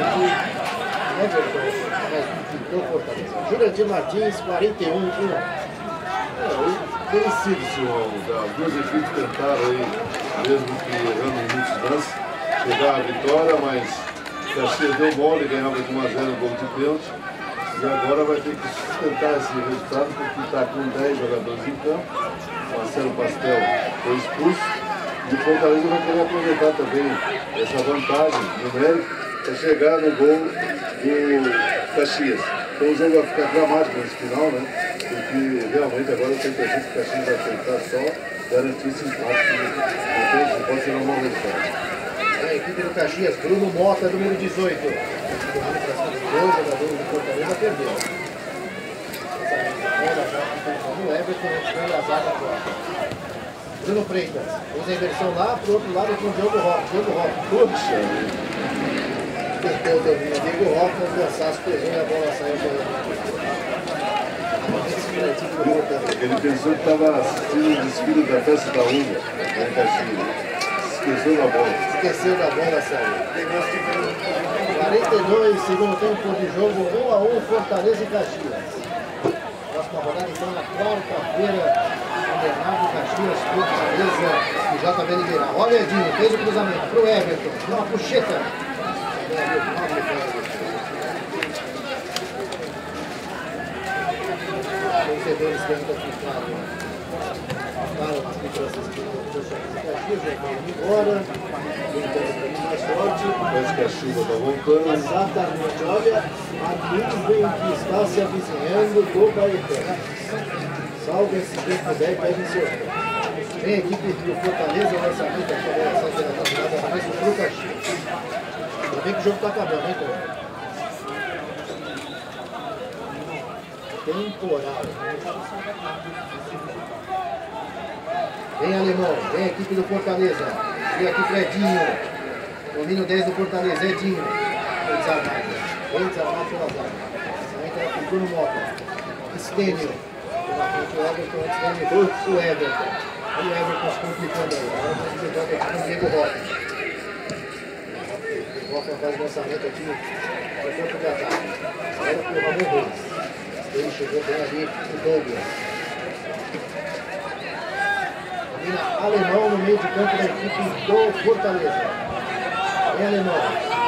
Jurandir Martins, quarenta e um. Merecido, senhor. As duas equipes tentaram aí, mesmo que errando em muitos lances, chegar à vitória, mas Caxias deu mole, ganhava de um a zero o gol de pênalti. E agora vai ter que sustentar esse resultado, porque está com dez jogadores em campo. O Marcelo Pastel foi expulso. E o Fortaleza vai querer aproveitar também essa vantagem numérica para chegar no gol do Caxias. Então o jogo vai ficar dramático nesse final, né? Porque realmente agora eu tenho a impressão que o Caxias vai tentar só garantir esse empate. Então pode ser uma boa vitória. A equipe do Caxias, Bruno Mota, número dezoito. Dois jogadores do Fortaleza perdeu. O Everton entrando a zaga agora. Bruno Freitas, usa a inversão lá pro outro lado com o Diogo Roque. Diogo Roque, puxa. Tentou o domínio. Diogo Roque, o cansaço pegou e a bola saiu pela. Ele pensou que estava assistindo o desfile da festa da uva em Caxias. Esqueceu da bola. Esqueceu da bola, saiu. quarenta e dois, segundo tempo de jogo, um a um, Fortaleza e Caxias. Próxima rodada, então, na quarta-feira, Bernardo Caxias, Fortaleza e J B Liberal. Olha, Edinho, fez o cruzamento para o Everton, uma puxeta. Vencedores que ainda ficaram. Passaram nas lideranças que o Caxias, já foram embora. Tentando mais forte. Parece que a chuva está voltando. Exatamente, olha a nuvem que está se avizinhando do Baetão. Salve esse tempo dez, pede em seu pé. Vem a equipe do Fortaleza, o lançamento aqui, a bola sai pela lateral, mais para o Caxias. Ainda bem que o jogo está acabando, hein, Tom? Temporal. Vem Alemão, vem a equipe do Fortaleza. E aqui Fredinho. Domínio dez do Fortaleza, Edinho. Foi desarmado. Foi desarmado pela zaga. Lançamento era pro Bruno Mota. Estênio. Pela frente o Everton, antes da Everton. O Everton. Olha o Everton se complicando aí. Agora vai se jogar aqui com o Diego Roque. O Roque faz o lançamento aqui no campo de ataque. Agora pro Ramon Reis. Ele chegou bem ali o Douglas. Alemão no meio de campo da equipe do Fortaleza. Vem Alemão.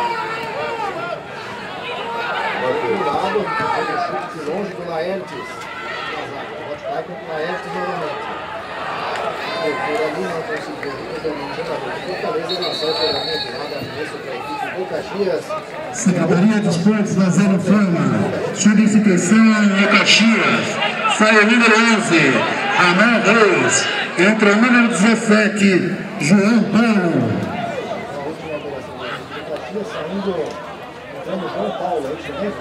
Do lado, faz um chute de longe do Laertes. Pode cair com o Laertes novamente. Por ali não conseguiu. O domínio do jogador do Fortaleza lançou pela linha de lado a arremesso para a equipe do Caxias. Secretaria de Esportes da Zero informa. Substituição no Caxias. Sai o número onze, Ramon Reis. Entra o número dezessete, João Paulo. A última operação do Caxias saindo, entrando João Paulo, é isso mesmo?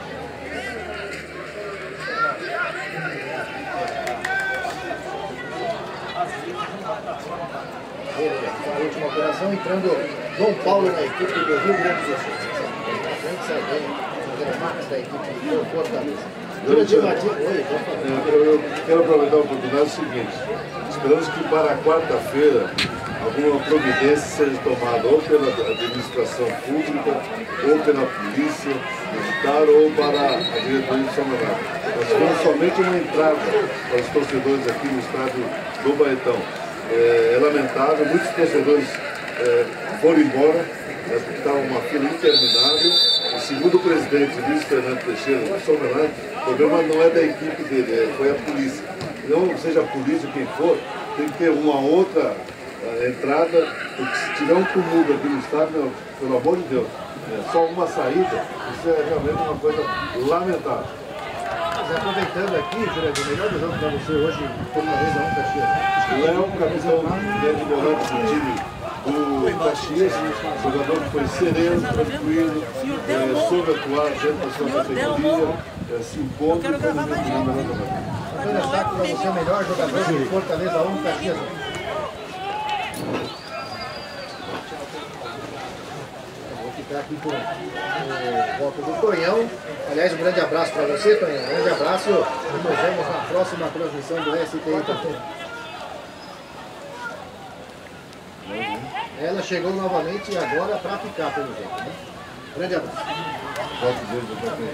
A última operação entrando João Paulo na equipe do Rio Grande do Sul. A frente sai bem, fazendo marcas da equipe do Fortaleza. Eu, eu quero aproveitar a oportunidade o seguinte. Esperamos que para quarta-feira alguma providência seja tomada ou pela administração pública, ou pela polícia militar, ou para a diretoria de São Bernardo. Nós tivemos somente uma entrada para os torcedores aqui no estádio do Baetão. É, é lamentável, muitos torcedores é, foram embora, é porque estava uma fila interminável. E segundo o presidente Luiz Fernando Teixeira, o Somerlante, o problema não é da equipe dele, é, foi a polícia. Não seja a polícia quem for, tem que ter uma outra uh, entrada, porque se tiver um tumulto aqui no estádio, meu, pelo amor de Deus, é só uma saída, isso é realmente uma coisa lamentável. Mas aproveitando aqui, Jurandir, o melhor do jogo para você hoje, Fortaleza um Caxias. O Léo, capitão de volante do time do Caxias, jogador que foi sereno, tranquilo, é, soube atuar dentro da sua categoria, é, se impondo e foi muito bem melhor jogador. Antônio Eustáquio, para você, o melhor jogador do Fortaleza um Caxias. Vou ficar aqui com o voto do Tonhão. Aliás, um grande abraço para você, Tonhão. Um grande abraço e nos vemos na próxima transmissão do S T I. Ela chegou novamente agora para ficar, pelo jeito, né? Grande abraço. Voto dele, voto dele.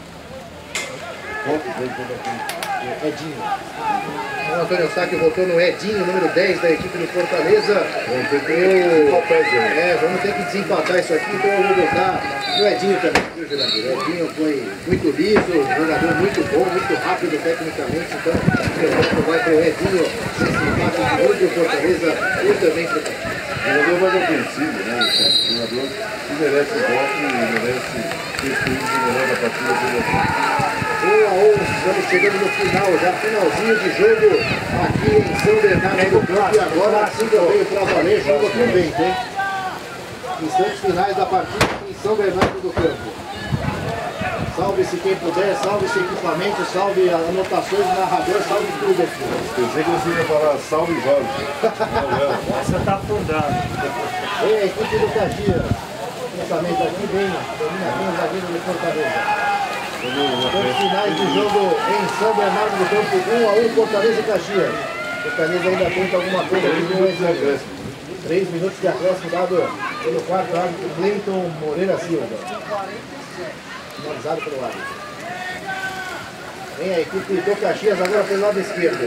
Voto dele, voto dele. Edinho. O Antônio Eustáquio votou no Edinho, número dez da equipe do Fortaleza. Vamos ter que eu... É, vamos ter que desempatar isso aqui, então eu vou votar no Edinho também, viu, Jurandir? O Edinho foi muito liso, jogador muito bom, muito rápido tecnicamente, então o voto vai para o Edinho nesse empate de hoje do Fortaleza e também para o Caxias. Jogador mais ofensivo, né? Jogador que merece o voto e merece ter sido o melhor da partida pelo um a um, estamos chegando no final, já finalzinho de jogo aqui em São Bernardo do Campo. E agora sim também para valer, jogo também, hein? Instantes finais da partida aqui em São Bernardo do Campo. Salve-se quem puder, salve-se equipamento, salve anotações, narrador, salve tudo aqui. Pensei que você ia falar salve Jorge. Essa tá afundando. Vem a equipe do Caxias. Pensamento aqui, bem, domina bem o zagueiro do Fortaleza. Os finais de jogo em São Bernardo do Campo, um a um, Fortaleza e Caxias. Fortaleza ainda tenta alguma coisa aqui no acréscimo. Três minutos de acréscimo dado pelo quarto árbitro Cleiton Moreira Silva. Finalizado pelo árbitro. Vem a equipe do Caxias agora pelo lado esquerdo.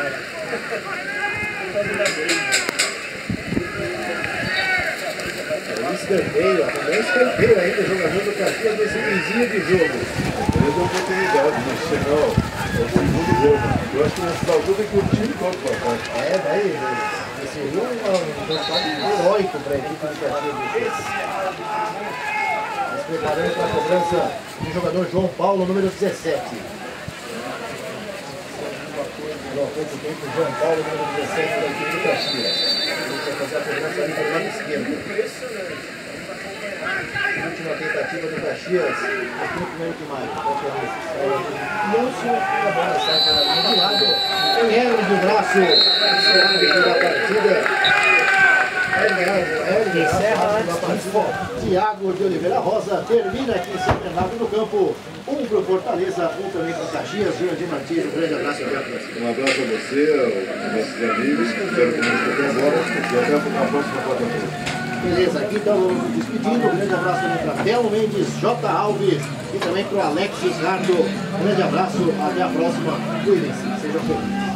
Escanteio, também escanteio ainda o jogador do Caxias nesse vizinho de jogo. Ele deu oportunidade de chegar ao, ao segundo jogo. Eu acho que nessa altura tem que o time todo para cá. É, daí, seria um resultado heróico para a equipe do Caxias. Mas preparando para a cobrança do jogador João Paulo, número dezessete. João Paulo, número dezessete da equipe do Caxias. Ele vai fazer a cobrança ali pelo lado esquerdo. Última tentativa do Caxias, aqui no primeiro de maio. Lúcio, a bola sai para a linha de lado. Erro do braço, árbitro da partida. Encerra da partida. Tiago de Oliveira Rosa termina aqui em São Bernardo no campo. Um para o Fortaleza, um também para o Caxias. Jurandir Martins, um grande abraço e até a próxima. Um abraço a você, aos nossos amigos, espero que nos vemos agora e até a próxima quarta-feira. Beleza, aqui então vamos nos despedindo. Um grande abraço também para Telo Mendes, J. Alves e também para o Alex Ricardo. Um grande abraço, até a próxima. Cuidem-se, sejam felizes.